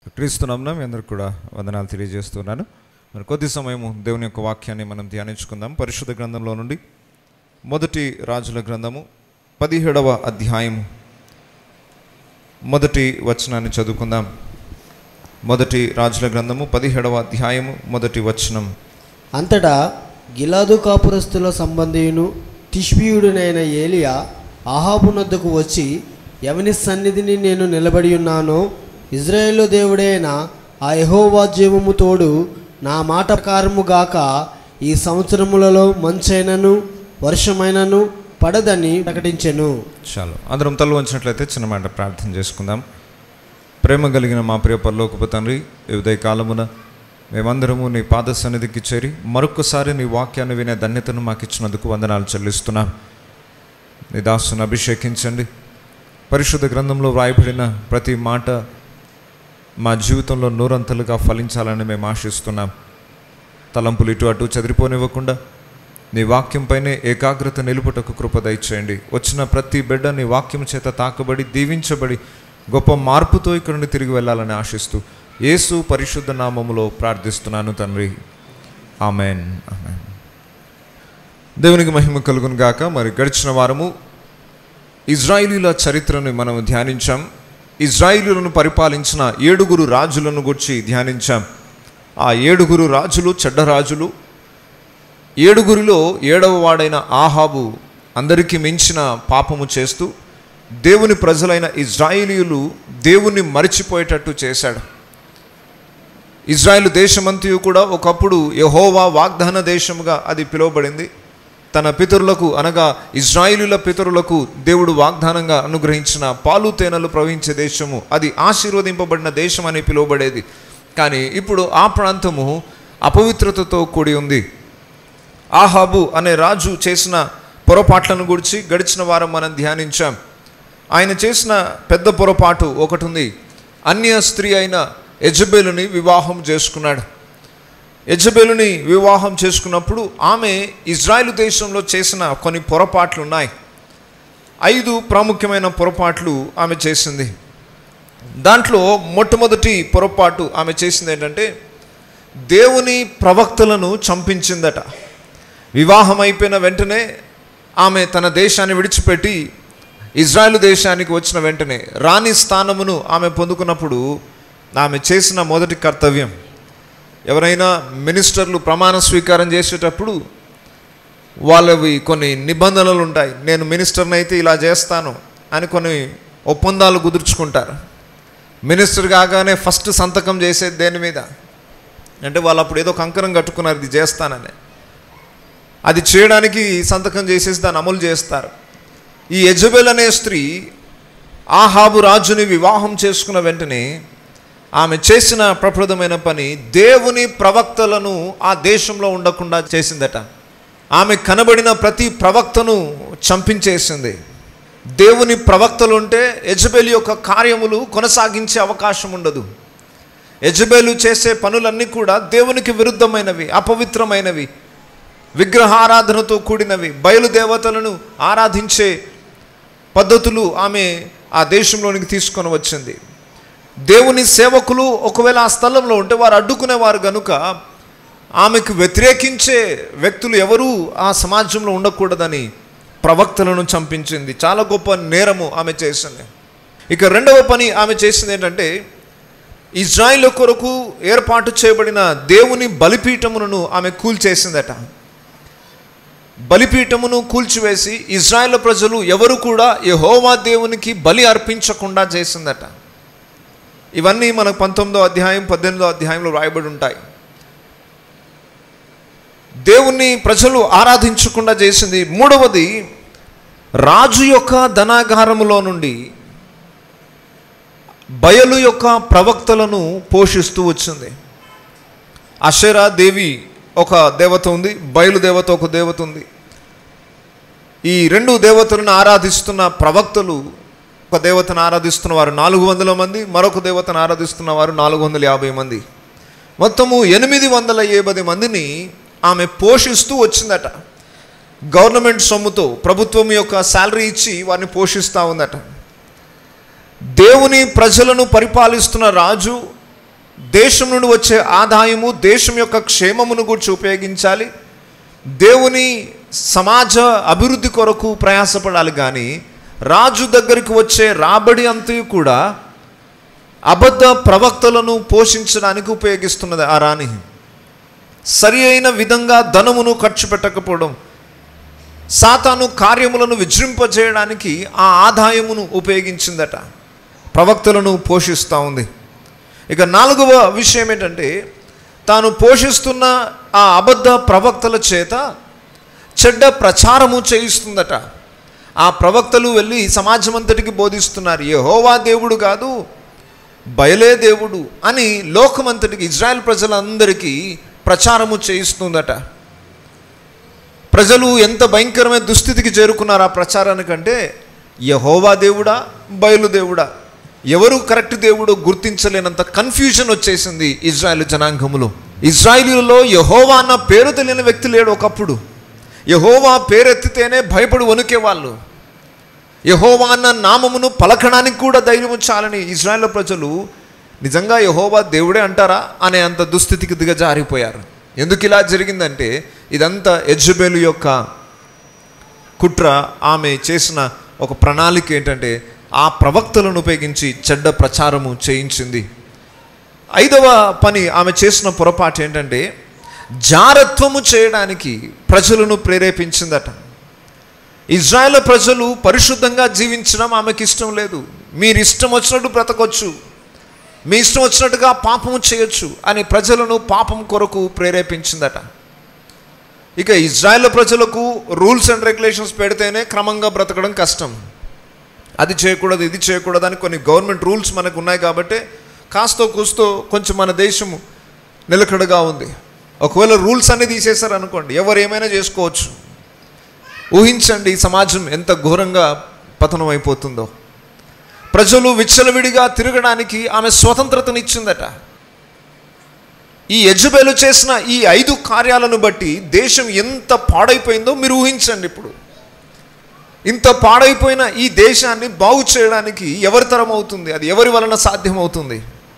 క్రీస్తునామమున మీ అందరికీ కూడా వందనాలు తెలియజేస్తున్నాను. మరి కొద్ది సమయము దేవుని యొక్క వాక్యాన్ని మనం ధ్యానించుకుందాం. పరిశుద్ధ గ్రంథంలో నుండి మొదటి రాజుల గ్రంథము 17వ అధ్యాయము మొదటి వచనాన్ని చదువుకుందాం. మొదటి రాజుల గ్రంథము 17వ అధ్యాయము మొదటి వచనం. అంతటా గిలాదు కాపురస్తుల సంబంధియును తిష్బీయుడునైన ఏలియా అహాబునొద్దకు వచ్చి, ఎవని సన్నిధిని నేను నిలబడి ఉన్నానో ఇజ్రాయేలు దేవుడైన ఆ యెహోవా జీవము తోడు నా మాట ప్రకారముగాక ఈ సంవత్సరములలో మంచైనను వర్షమైనను పడదని ప్రకటించెను. చాలు, అందరం తల వంచినట్లయితే చిన్న మాట ప్రార్థన చేసుకుందాం. ప్రేమ కలిగిన మా ప్రియ పరలోకపు తండ్రి, ఈ ఉదయ కాలమున మేమందరము నీ పాద సన్నిధికి చేరి మరొకసారి నీ వాక్యాన్ని వినే ధన్యతను మాకు ఇచ్చినందుకు వందనాలు చెల్లిస్తున్నాం. నీ దాసును అభిషేకించండి. పరిశుద్ధ గ్రంథంలో వ్రాయబడిన ప్రతి మాట మా జీవితంలో నూరంతలుగా ఫలించాలని మేము ఆశిస్తున్నాం. తలంపులు ఇటు అటు చెదిరిపోనివ్వకుండా నీ వాక్యంపైనే ఏకాగ్రత నిలుపుటకు కృప దయచేయండి. వచ్చిన ప్రతి బిడ్డ నీ వాక్యం చేత తాకబడి దీవించబడి గొప్ప మార్పుతో ఇక్కడ నుండి తిరిగి వెళ్ళాలని ఆశిస్తూ యేసు పరిశుద్ధ నామములో ప్రార్థిస్తున్నాను తండ్రి, ఆమెన్. ఆమెన్. దేవునికి మహిమ కలుగును గాక. మరి గడిచిన వారము ఇజ్రాయిలీల చరిత్రను మనం ధ్యానించాం. ఇజ్రాయిలీలను పరిపాలించిన 7 రాజులను గురించి ధ్యానించాం. ఆ 7 రాజులు చెడ్డ రాజులు. 7లో 7వ వాడైన ఆహాబు అందరికీ మించిన పాపము చేస్తూ దేవుని ప్రజలైన ఇజ్రాయిలీలు దేవుణ్ణి మరిచిపోయేటట్టు చేశాడు. ఇజ్రాయిల్ దేశమంతయు కూడా ఒకప్పుడు యెహోవా వాగ్దాన దేశముగా అది పిలువబడింది. తన పితరులకు అనగా ఇజ్రాయిలీల పితరులకు దేవుడు వాగ్దానంగా అనుగ్రహించిన పాలు తేనెలు ప్రవహించే దేశము, అది ఆశీర్వదింపబడిన దేశం అని పిలువబడేది. కానీ ఇప్పుడు ఆ ప్రాంతము అపవిత్రతతో కూడి ఉంది. ఆహాబు అనే రాజు చేసిన పొరపాట్లను గురించి గడిచిన వారం మనం ధ్యానించాం. ఆయన చేసిన పెద్ద పొరపాటు ఒకటి ఉంది. అన్య స్త్రీ అయిన యెజబెలుని వివాహం చేసుకున్నాడు. యెజబెలుని వివాహం చేసుకున్నప్పుడు ఆమె ఇజ్రాయిల్ దేశంలో చేసిన కొన్ని పొరపాట్లు ఉన్నాయి. 5 ప్రాముఖ్యమైన పొరపాట్లు ఆమె చేసింది. దాంట్లో మొట్టమొదటి పొరపాటు ఆమె చేసింది ఏంటంటే, దేవుని ప్రవక్తలను చంపించిందట. వివాహం అయిపోయిన వెంటనే ఆమె తన దేశాన్ని విడిచిపెట్టి ఇజ్రాయిల్ దేశానికి వచ్చిన వెంటనే రాణి స్థానమును ఆమె పొందుకున్నప్పుడు ఆమె చేసిన మొదటి కర్తవ్యం, ఎవరైనా మినిస్టర్లు ప్రమాణ స్వీకారం చేసేటప్పుడు వాళ్ళవి కొన్ని నిబంధనలు ఉంటాయి. నేను మినిస్టర్ని అయితే ఇలా చేస్తాను అని కొన్ని ఒప్పందాలు కుదుర్చుకుంటారు. మినిస్టర్ కాగానే ఫస్ట్ సంతకం చేసేది దేని మీద అంటే, వాళ్ళు అప్పుడు ఏదో కంకణం కట్టుకున్నారు ఇది చేస్తానని. అది చేయడానికి సంతకం చేసేసి దాన్ని అమలు చేస్తారు. ఈ యెజబెల్ అనే స్త్రీ ఆహాబు రాజుని వివాహం చేసుకున్న వెంటనే ఆమె చేసిన ప్రప్రదమైన పని, దేవుని ప్రవక్తలను ఆ దేశంలో ఉండకుండా చేసిందట. ఆమె కనబడిన ప్రతి ప్రవక్తను చంపించేసింది. దేవుని ప్రవక్తలు ఉంటే యెజబెల్ యొక్క కార్యములు కొనసాగించే అవకాశం ఉండదు. యెజబెలు చేసే పనులన్నీ కూడా దేవునికి విరుద్ధమైనవి, అపవిత్రమైనవి, విగ్రహారాధనతో కూడినవి, బయలుదేవతలను ఆరాధించే పద్ధతులు ఆమె ఆ దేశంలోనికి తీసుకొని వచ్చింది. దేవుని సేవకులు ఒకవేళ ఆ స్థలంలో ఉంటే వారు అడ్డుకునేవారు కనుక ఆమెకు వ్యతిరేకించే వ్యక్తులు ఎవరూ ఆ సమాజంలో ఉండకూడదని ప్రవక్తలను చంపించింది. చాలా గొప్ప నేరము ఆమె చేసింది. ఇక రెండవ పని ఆమె చేసింది ఏంటంటే, ఇజ్రాయిల్ కొరకు ఏర్పాటు చేయబడిన దేవుని బలిపీఠమును ఆమె కూల్చేసిందట. బలిపీఠమును కూల్చివేసి ఇజ్రాయిల్ ప్రజలు ఎవరు కూడా యెహోవా దేవునికి బలి అర్పించకుండా చేసిందట. ఇవన్నీ మనకు 19వ అధ్యాయం 18వ అధ్యాయంలో రాయబడి ఉంటాయి. దేవుణ్ణి ప్రజలు ఆరాధించకుండా చేసింది. మూడవది, రాజు యొక్క ధనాగారములో నుండి బయలు యొక్క ప్రవక్తలను పోషిస్తూ వచ్చింది. అషేరా దేవి ఒక దేవత ఉంది, బయలు దేవత ఒక దేవత ఉంది. ఈ 2 దేవతలను ఆరాధిస్తున్న ప్రవక్తలు, ఒక దేవతను ఆరాధిస్తున్న వారు 400 మంది, మరొక దేవతను ఆరాధిస్తున్న వారు 450 మంది. మొత్తము 850 మందిని ఆమె పోషిస్తూ వచ్చిందట. గవర్నమెంట్ సొమ్ముతో, ప్రభుత్వం యొక్క శాలరీ ఇచ్చి వారిని పోషిస్తూ ఉందట. దేవుని ప్రజలను పరిపాలిస్తున్న రాజు దేశం నుండి వచ్చే ఆదాయము దేశం యొక్క క్షేమమును గురించి ఉపయోగించాలి, దేవుని సమాజ అభివృద్ధి కొరకు ప్రయాసపడాలి. కానీ రాజు దగ్గరికి వచ్చే రాబడి అంతయు కూడా అబద్ధ ప్రవక్తలను పోషించడానికి ఉపయోగిస్తున్నది. ఆ రాణి సరి అయిన విధంగా ధనమును ఖర్చు పెట్టకపోవడం, సాతాను కార్యములను విజృంపజేయడానికి ఆ ఆదాయమును ఉపయోగించిందట, ప్రవక్తలను పోషిస్తూ ఉంది. ఇక 4వ విషయం ఏంటంటే, తాను పోషిస్తున్న ఆ అబద్ధ ప్రవక్తల చేత చెడ్డ ప్రచారము చేయిస్తుందట. ఆ ప్రవక్తలు వెళ్ళి సమాజం అంతటికి బోధిస్తున్నారు, యెహోవా దేవుడు కాదు, బయలే దేవుడు అని లోకమంతటికి, ఇజ్రాయెల్ ప్రజలందరికీ ప్రచారము చేయిస్తుందట. ప్రజలు ఎంత భయంకరమైన దుస్థితికి చేరుకున్నారు ఆ ప్రచారానికంటే, యెహోవా దేవుడా బయలు దేవుడా, ఎవరు కరెక్ట్ దేవుడు గుర్తించలేనంత కన్ఫ్యూజన్ వచ్చేసింది ఇజ్రాయెల్ జనాంగములో. ఇజ్రాయిలీలలో యెహోవా అన్న పేరు తెలియని వ్యక్తి లేడు. ఒకప్పుడు యెహోవా పేరెత్తితేనే భయపడి వణికేవాళ్ళు. యెహోవా అన్న నామమును పలకడానికి కూడా ధైర్యం చాలని ఇజ్రాయెల్ ప్రజలు నిజంగా యెహోవా దేవుడే అంటారా అనే అంత దుస్థితికి దిగజారిపోయారు. ఎందుకు ఇలా జరిగిందంటే, ఇదంతా యెజబెలు యొక్క కుట్ర. ఆమె చేసిన ఒక ప్రణాళిక ఏంటంటే, ఆ ప్రవక్తలను ఉపయోగించి చెడ్డ ప్రచారము చేయించింది. 5వ పని ఆమె చేసిన పొరపాటు ఏంటంటే, జారత్వము చేయడానికి ప్రజలను ప్రేరేపించిందట. ఇజ్రాయెల్ ప్రజలు పరిశుద్ధంగా జీవించడం ఆమెకి ఇష్టం లేదు. మీరు ఇష్టం వచ్చినట్టు బ్రతకొచ్చు, మీ ఇష్టం వచ్చినట్టుగా పాపము చేయొచ్చు అని ప్రజలను పాపం కొరకు ప్రేరేపించిందట. ఇక ఇజ్రాయెల్ ప్రజలకు రూల్స్ అండ్ రెగ్యులేషన్స్ పెడితేనే క్రమంగా బ్రతకడం కష్టం. అది చేయకూడదు, ఇది చేయకూడదు అని కొన్ని గవర్నమెంట్ రూల్స్ మనకు ఉన్నాయి కాబట్టి కాస్తో కూస్తో కొంచెం మన దేశం నిలకడగా ఉంది. ఒకవేళ రూల్స్ అన్నీ తీసేశారు అనుకోండి, ఎవరు ఏమైనా చేసుకోవచ్చు. ఊహించండి సమాజం ఎంత ఘోరంగా పతనం అయిపోతుందో. ప్రజలు విచ్చలవిడిగా తిరగడానికి ఆమె స్వతంత్రతనిచ్చిందట. ఈ యెజబెలు చేసిన ఈ 5 కార్యాలను బట్టి దేశం ఎంత పాడైపోయిందో మీరు ఊహించండి. ఇప్పుడు ఇంత పాడైపోయిన ఈ దేశాన్ని బాగు చేయడానికి ఎవరి తరం అవుతుంది? అది ఎవరి వలన సాధ్యమవుతుంది?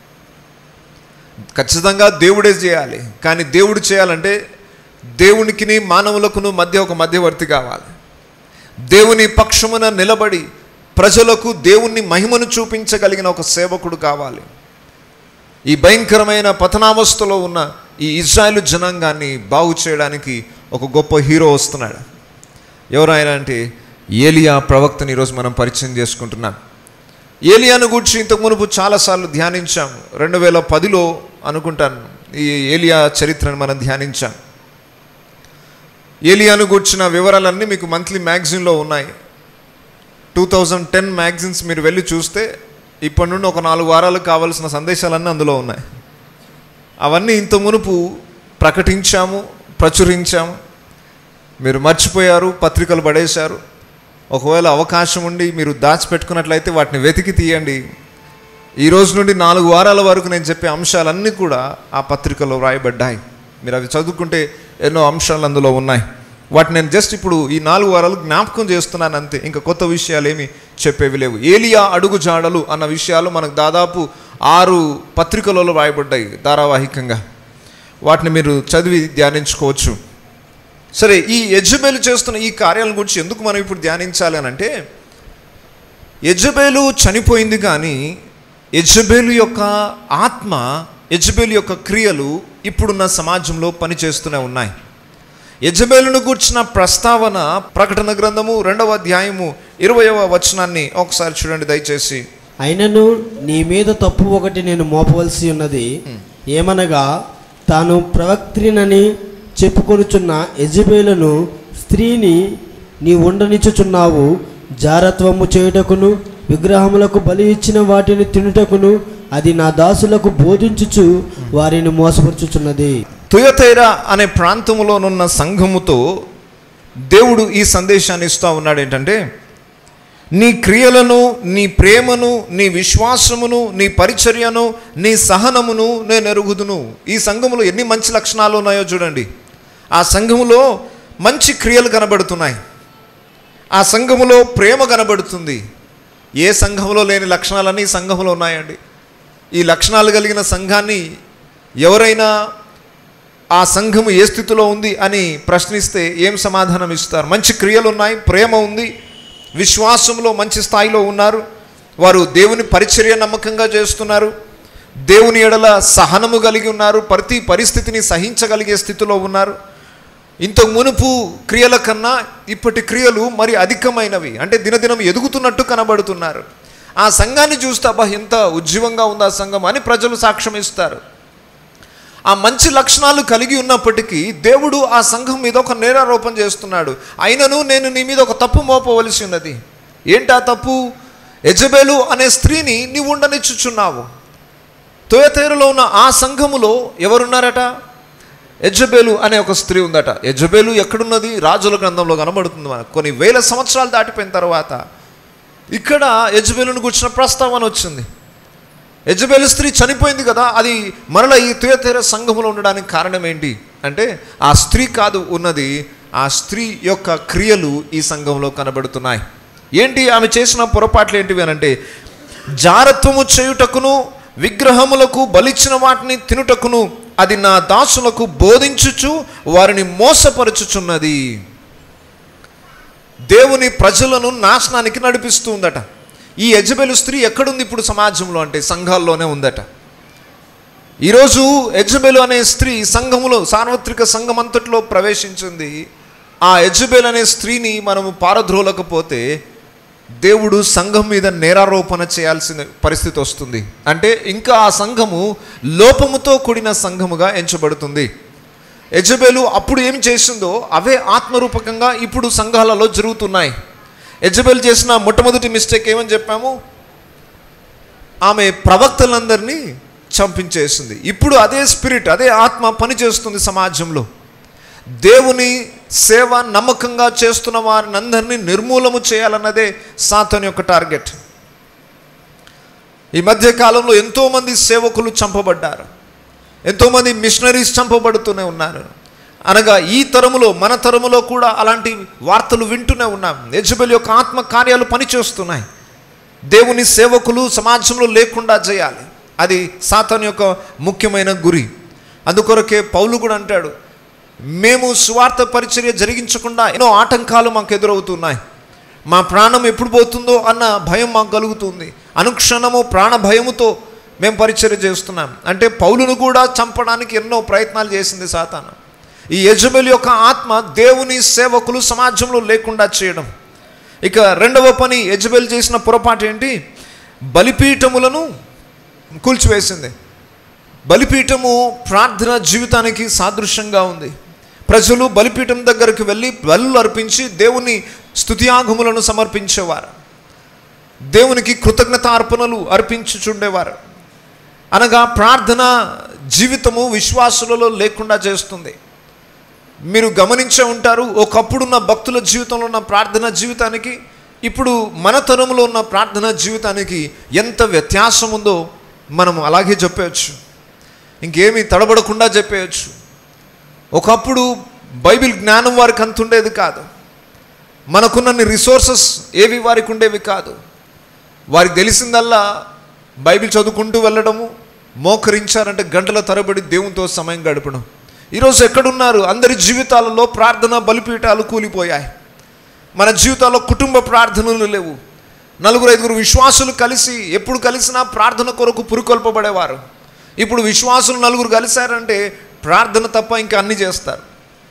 ఖచ్చితంగా దేవుడే చేయాలి. కానీ దేవుడు చేయాలంటే దేవునికిని మానవులకును మధ్య ఒక మధ్యవర్తి కావాలి. దేవుని పక్షమున నిలబడి ప్రజలకు దేవుని మహిమను చూపించగలిగిన ఒక సేవకుడు కావాలి. ఈ భయంకరమైన పతనావస్థలో ఉన్న ఈ ఇజ్రాయెల్ జనాంగాన్ని బాగు చేయడానికి ఒక గొప్ప హీరో వస్తున్నాడు. ఎవరైనా అంటే ఏలియా ప్రవక్తని ఈరోజు మనం పరిచయం చేసుకుంటున్నాం. ఏలియాను గురించి ఇంతకు మునుపు చాలాసార్లు ధ్యానించాం. 2010లో అనుకుంటాను ఈ ఏలియా చరిత్రను మనం ధ్యానించాం. ఏలియాను గురించిన వివరాలన్నీ మీకు మంత్లీ మ్యాగజైన్లో ఉన్నాయి. 2010 మ్యాగజైన్స్ మీరు వెళ్ళి చూస్తే ఇప్పటి నుండి ఒక 4 వారాలకు కావాల్సిన సందేశాలన్నీ అందులో ఉన్నాయి. అవన్నీ ఇంత మునుపు ప్రకటించాము, ప్రచురించాము. మీరు మర్చిపోయారు, పత్రికలు పడేశారు. ఒకవేళ అవకాశం ఉండి మీరు దాచిపెట్టుకున్నట్లయితే వాటిని వెతికి తీయండి. ఈ రోజు నుండి 4 వారాల వరకు నేను చెప్పే అంశాలన్నీ కూడా ఆ పత్రికలో వ్రాయబడ్డాయి. మీరు అవి చదువుకుంటే ఎన్నో అంశాలు అందులో ఉన్నాయి. వాటిని నేను జస్ట్ ఇప్పుడు ఈ 4 వారాలు జ్ఞాపకం చేస్తున్నాను అంతే. ఇంకా కొత్త విషయాలు ఏమి చెప్పేవి లేవు. ఏలియా అడుగు జాడలు అన్న విషయాలు మనకు దాదాపు 6 పత్రికలలో వ్రాయబడ్డాయి ధారావాహికంగా. వాటిని మీరు చదివి ధ్యానించుకోవచ్చు. సరే, ఈ యెజబెలు చేస్తున్న ఈ కార్యాల గురించి ఎందుకు మనం ఇప్పుడు ధ్యానించాలి అని అంటే, యెజబెలు చనిపోయింది కానీ యెజబెలు యొక్క ఆత్మ, యెజబెలు యొక్క క్రియలు ఇప్పుడున్న సమాజంలో పనిచేస్తూనే ఉన్నాయి. యెజబెలును గూర్చిన ప్రస్తావన ప్రకటన గ్రంథము 2వ అధ్యాయము 20వ వచనాన్ని ఒకసారి చూడండి దయచేసి. అయినను నీ మీద తప్పు ఒకటి నేను మోపవలసి ఉన్నది, ఏమనగా తాను ప్రవక్త్రినని చెప్పుకొనుచున్న యెజబెలును స్త్రీని నీ ఉండనిచ్చుచున్నావు. జారత్వము చేయుటకును విగ్రహములకు బలి ఇచ్చిన వాటిని తినుటకును అది నా దాసులకు బోధించుచు వారిని మోసపరుచుచున్నది. తుయతైరా అనే ప్రాంతంలోనున్న సంఘముతో దేవుడు ఈ సందేశాన్ని ఇస్తూ ఉన్నాడు. ఏంటంటే, నీ క్రియలను, నీ ప్రేమను, నీ విశ్వాసమును, నీ పరిచర్యను, నీ సహనమును నేను ఎరుగుదును. ఈ సంఘములో ఎన్ని మంచి లక్షణాలు ఉన్నాయో చూడండి. ఆ సంఘములో మంచి క్రియలు కనబడుతున్నాయి. ఆ సంఘములో ప్రేమ కనబడుతుంది. ఏ సంఘములో లేని లక్షణాలన్నీ ఈ సంఘములో ఉన్నాయండి. ఈ లక్షణాలు కలిగిన సంఘాన్ని ఎవరైనా ఆ సంఘము ఏ స్థితిలో ఉంది అని ప్రశ్నిస్తే ఏం సమాధానం ఇస్తారు? మంచి క్రియలు ఉన్నాయి, ప్రేమ ఉంది, విశ్వాసంలో మంచి స్థాయిలో ఉన్నారు, వారు దేవుని పరిచర్య నమ్మకంగా చేస్తున్నారు, దేవుని ఎడల సహనము కలిగి ఉన్నారు, ప్రతి పరిస్థితిని సహించగలిగే స్థితిలో ఉన్నారు. ఇంతకు మునుపు క్రియల కన్నా ఇప్పటి క్రియలు మరి అధికమైనవి, అంటే దినదినం ఎదుగుతున్నట్టు కనబడుతున్నారు. ఆ సంఘాన్ని చూస్తే అబ్బా ఎంత ఉజ్జీవంగా ఉంది ఆ సంఘం అని ప్రజలు సాక్ష్యం ఇస్తారు. ఆ మంచి లక్షణాలు కలిగి ఉన్నప్పటికీ దేవుడు ఆ సంఘం మీద ఒక నేరారోపణ చేస్తున్నాడు. అయినను నేను నీ మీద ఒక తప్పు మోపవలసి ఉన్నది. ఏంటా తప్పు? యెజబెలు అనే స్త్రీని నీవు ఉండనిచ్చుచున్నావు. తుయతైరులో ఉన్న ఆ సంఘములో ఎవరున్నారట? యెజబెలు అనే ఒక స్త్రీ ఉందట. యెజబెలు ఎక్కడున్నది? రాజుల గ్రంథంలో కనబడుతుంది మనకు. కొన్ని వేల సంవత్సరాలు దాటిపోయిన తర్వాత ఇక్కడ యెజబెలును గురించిన ప్రస్తావన వచ్చింది. యెజబెలు స్త్రీ చనిపోయింది కదా, అది మరలా ఈ తుయతైర సంఘములో ఉండడానికి కారణం ఏంటి అంటే ఆ స్త్రీ కాదు ఉన్నది, ఆ స్త్రీ యొక్క క్రియలు ఈ సంఘంలో కనబడుతున్నాయి. ఏంటి ఆమె చేసిన పొరపాట్లు ఏంటివి అనంటే, జారత్వము చేయుటకును విగ్రహములకు బలిచ్చిన వాటిని తినుటకును అది నా దాసులకు బోధించుచు వారిని మోసపరచుచున్నది. దేవుని ప్రజలను నాశనానికి నడిపిస్తూ ఉందట. ఈ యెజబెలు స్త్రీ ఎక్కడుంది ఇప్పుడు సమాజంలో అంటే సంఘాల్లోనే ఉందట. ఈరోజు యెజబెలు అనే స్త్రీ సంఘములో, సార్వత్రిక సంఘం అంతట్లో ప్రవేశించింది. ఆ యెజబెలు అనే స్త్రీని మనము పారద్రోలకపోతే దేవుడు సంఘం మీద నేరారోపణ చేయాల్సిన పరిస్థితి వస్తుంది. అంటే ఇంకా ఆ సంఘము లోపముతో కూడిన సంఘముగా ఎంచబడుతుంది. యెజబెలు అప్పుడు ఏం చేసిందో అవే ఆత్మరూపకంగా ఇప్పుడు సంఘాలలో జరుగుతున్నాయి. యెజబెలు చేసిన మొట్టమొదటి మిస్టేక్ ఏమని చెప్పాము? ఆమె ప్రవక్తలందరినీ చంపించేసింది. ఇప్పుడు అదే స్పిరిట్, అదే ఆత్మ పనిచేస్తుంది సమాజంలో. దేవుని సేవ నమ్మకంగా చేస్తున్న వారిని అందరినీ నిర్మూలము చేయాలన్నదే సాతాను యొక్క టార్గెట్. ఈ మధ్య కాలంలో ఎంతోమంది సేవకులు చంపబడ్డారు, ఎంతోమంది మిషనరీస్ చంపబడుతూనే ఉన్నారు. అనగా ఈ తరములో, మన తరములో కూడా అలాంటి వార్తలు వింటూనే ఉన్నాం. యెజబెలు యొక్క ఆత్మ కార్యాలు పనిచేస్తున్నాయి. దేవుని సేవకులు సమాజంలో లేకుండా చేయాలి, అది సాతాను యొక్క ముఖ్యమైన గురి. అందుకొరకే పౌలు కూడా అంటాడు, మేము సువార్త పరిచర్య జరిగించకుండా ఎన్నో ఆటంకాలు మాకు ఎదురవుతున్నాయి, మా ప్రాణం ఎప్పుడు పోతుందో అన్న భయం మాకు కలుగుతుంది, అనుక్షణము ప్రాణ భయముతో మేము పరిచర్య చేస్తున్నాం. అంటే పౌలును కూడా చంపడానికి ఎన్నో ప్రయత్నాలు చేసింది సాతాను. ఈ యెజబెలు యొక్క ఆత్మ దేవుని సేవకులు సమాజంలో లేకుండా చేయడం. ఇక రెండవ పని యెజబెలు చేసిన పొరపాటు ఏంటి? బలిపీఠములను కూల్చివేసింది. బలిపీఠము ప్రార్థన జీవితానికి సాదృశ్యంగా ఉంది. ప్రజలు బలిపీఠం దగ్గరికి వెళ్ళి బలులు అర్పించి దేవుని స్తుతియాగములను సమర్పించేవారు, దేవునికి కృతజ్ఞతార్పణలు అర్పించుచుండేవారు. అనగా ప్రార్థన జీవితము విశ్వాసులలో లేకుండా చేస్తుంది. మీరు గమనించే ఉంటారు, ఒకప్పుడున్న భక్తుల జీవితంలో ఉన్న ప్రార్థన జీవితానికి ఇప్పుడు మన తరంలో ఉన్న ప్రార్థన జీవితానికి ఎంత వ్యత్యాసం ఉందో మనం అలాగే చెప్పవచ్చు, ఇంకేమీ తడబడకుండా చెప్పేయచ్చు. ఒకప్పుడు బైబిల్ జ్ఞానం వారికి అంత ఉండేది కాదు, మనకున్న రిసోర్సెస్ ఏవి వారికి ఉండేవి కాదు. వారికి తెలిసిందల్లా బైబిల్ చదువుకుంటూ వెళ్ళడము, మోకరించారంటే గంటల తరబడి దేవునితో సమయం గడపడం. ఈరోజు ఎక్కడున్నారు? అందరి జీవితాలలో ప్రార్థన బలిపీఠాలు కూలిపోయాయి. మన జీవితాల్లో కుటుంబ ప్రార్థనలు లేవు. 4-5 విశ్వాసులు కలిసి ఎప్పుడు కలిసినా ప్రార్థన కొరకు పురుకొల్పబడేవారు. ఇప్పుడు విశ్వాసులు 4 కలిశారంటే ప్రార్థన తప్ప ఇంకా అన్నీ చేస్తారు.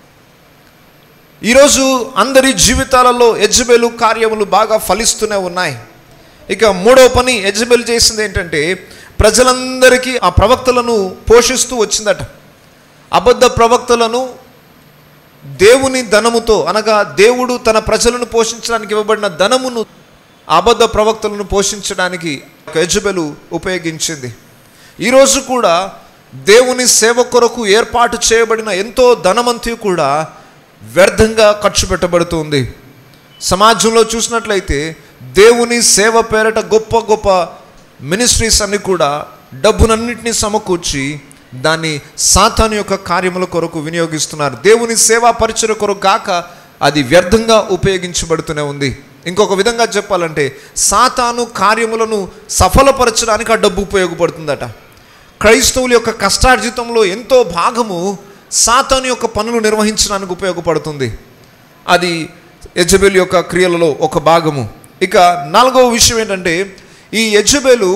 ఈరోజు అందరి జీవితాలలో యెజబెలు కార్యములు బాగా ఫలిస్తూనే ఉన్నాయి. ఇక మూడవ పని యెజబెలు చేసింది ఏంటంటే, ప్రజలందరికీ ఆ ప్రవక్తలను పోషిస్తూ వచ్చిందట. అబద్ధ ప్రవక్తలను దేవుని ధనముతో, అనగా దేవుడు తన ప్రజలను పోషించడానికి ఇవ్వబడిన ధనమును అబద్ధ ప్రవక్తలను పోషించడానికి యెజబెలు ఉపయోగించింది. ఈరోజు కూడా దేవుని సేవ కొరకు ఏర్పాటు చేయబడిన ఎంతో ధనమంతి కూడా వ్యర్థంగా ఖర్చు పెట్టబడుతుంది. సమాజంలో చూసినట్లయితే దేవుని సేవ పేరట గొప్ప గొప్ప మినిస్ట్రీస్ అన్ని కూడా డబ్బునన్నింటినీ సమకూర్చి దాన్ని సాతాను యొక్క కార్యముల కొరకు వినియోగిస్తున్నారు. దేవుని సేవా పరిచర్య కొరకు కాక అది వ్యర్థంగా ఉపయోగించబడుతూనే ఉంది. ఇంకొక విధంగా చెప్పాలంటే సాతాను కార్యములను సఫలపరచడానికి ఆ డబ్బు ఉపయోగపడుతుందట. క్రైస్తవుల యొక్క కష్టార్జితంలో ఎంతో భాగము సాతాను యొక్క పనులు నిర్వహించడానికి ఉపయోగపడుతుంది. అది యెజబెలు యొక్క క్రియలలో ఒక భాగము. ఇక 4వ విషయం ఏంటంటే, ఈ యెజబెలు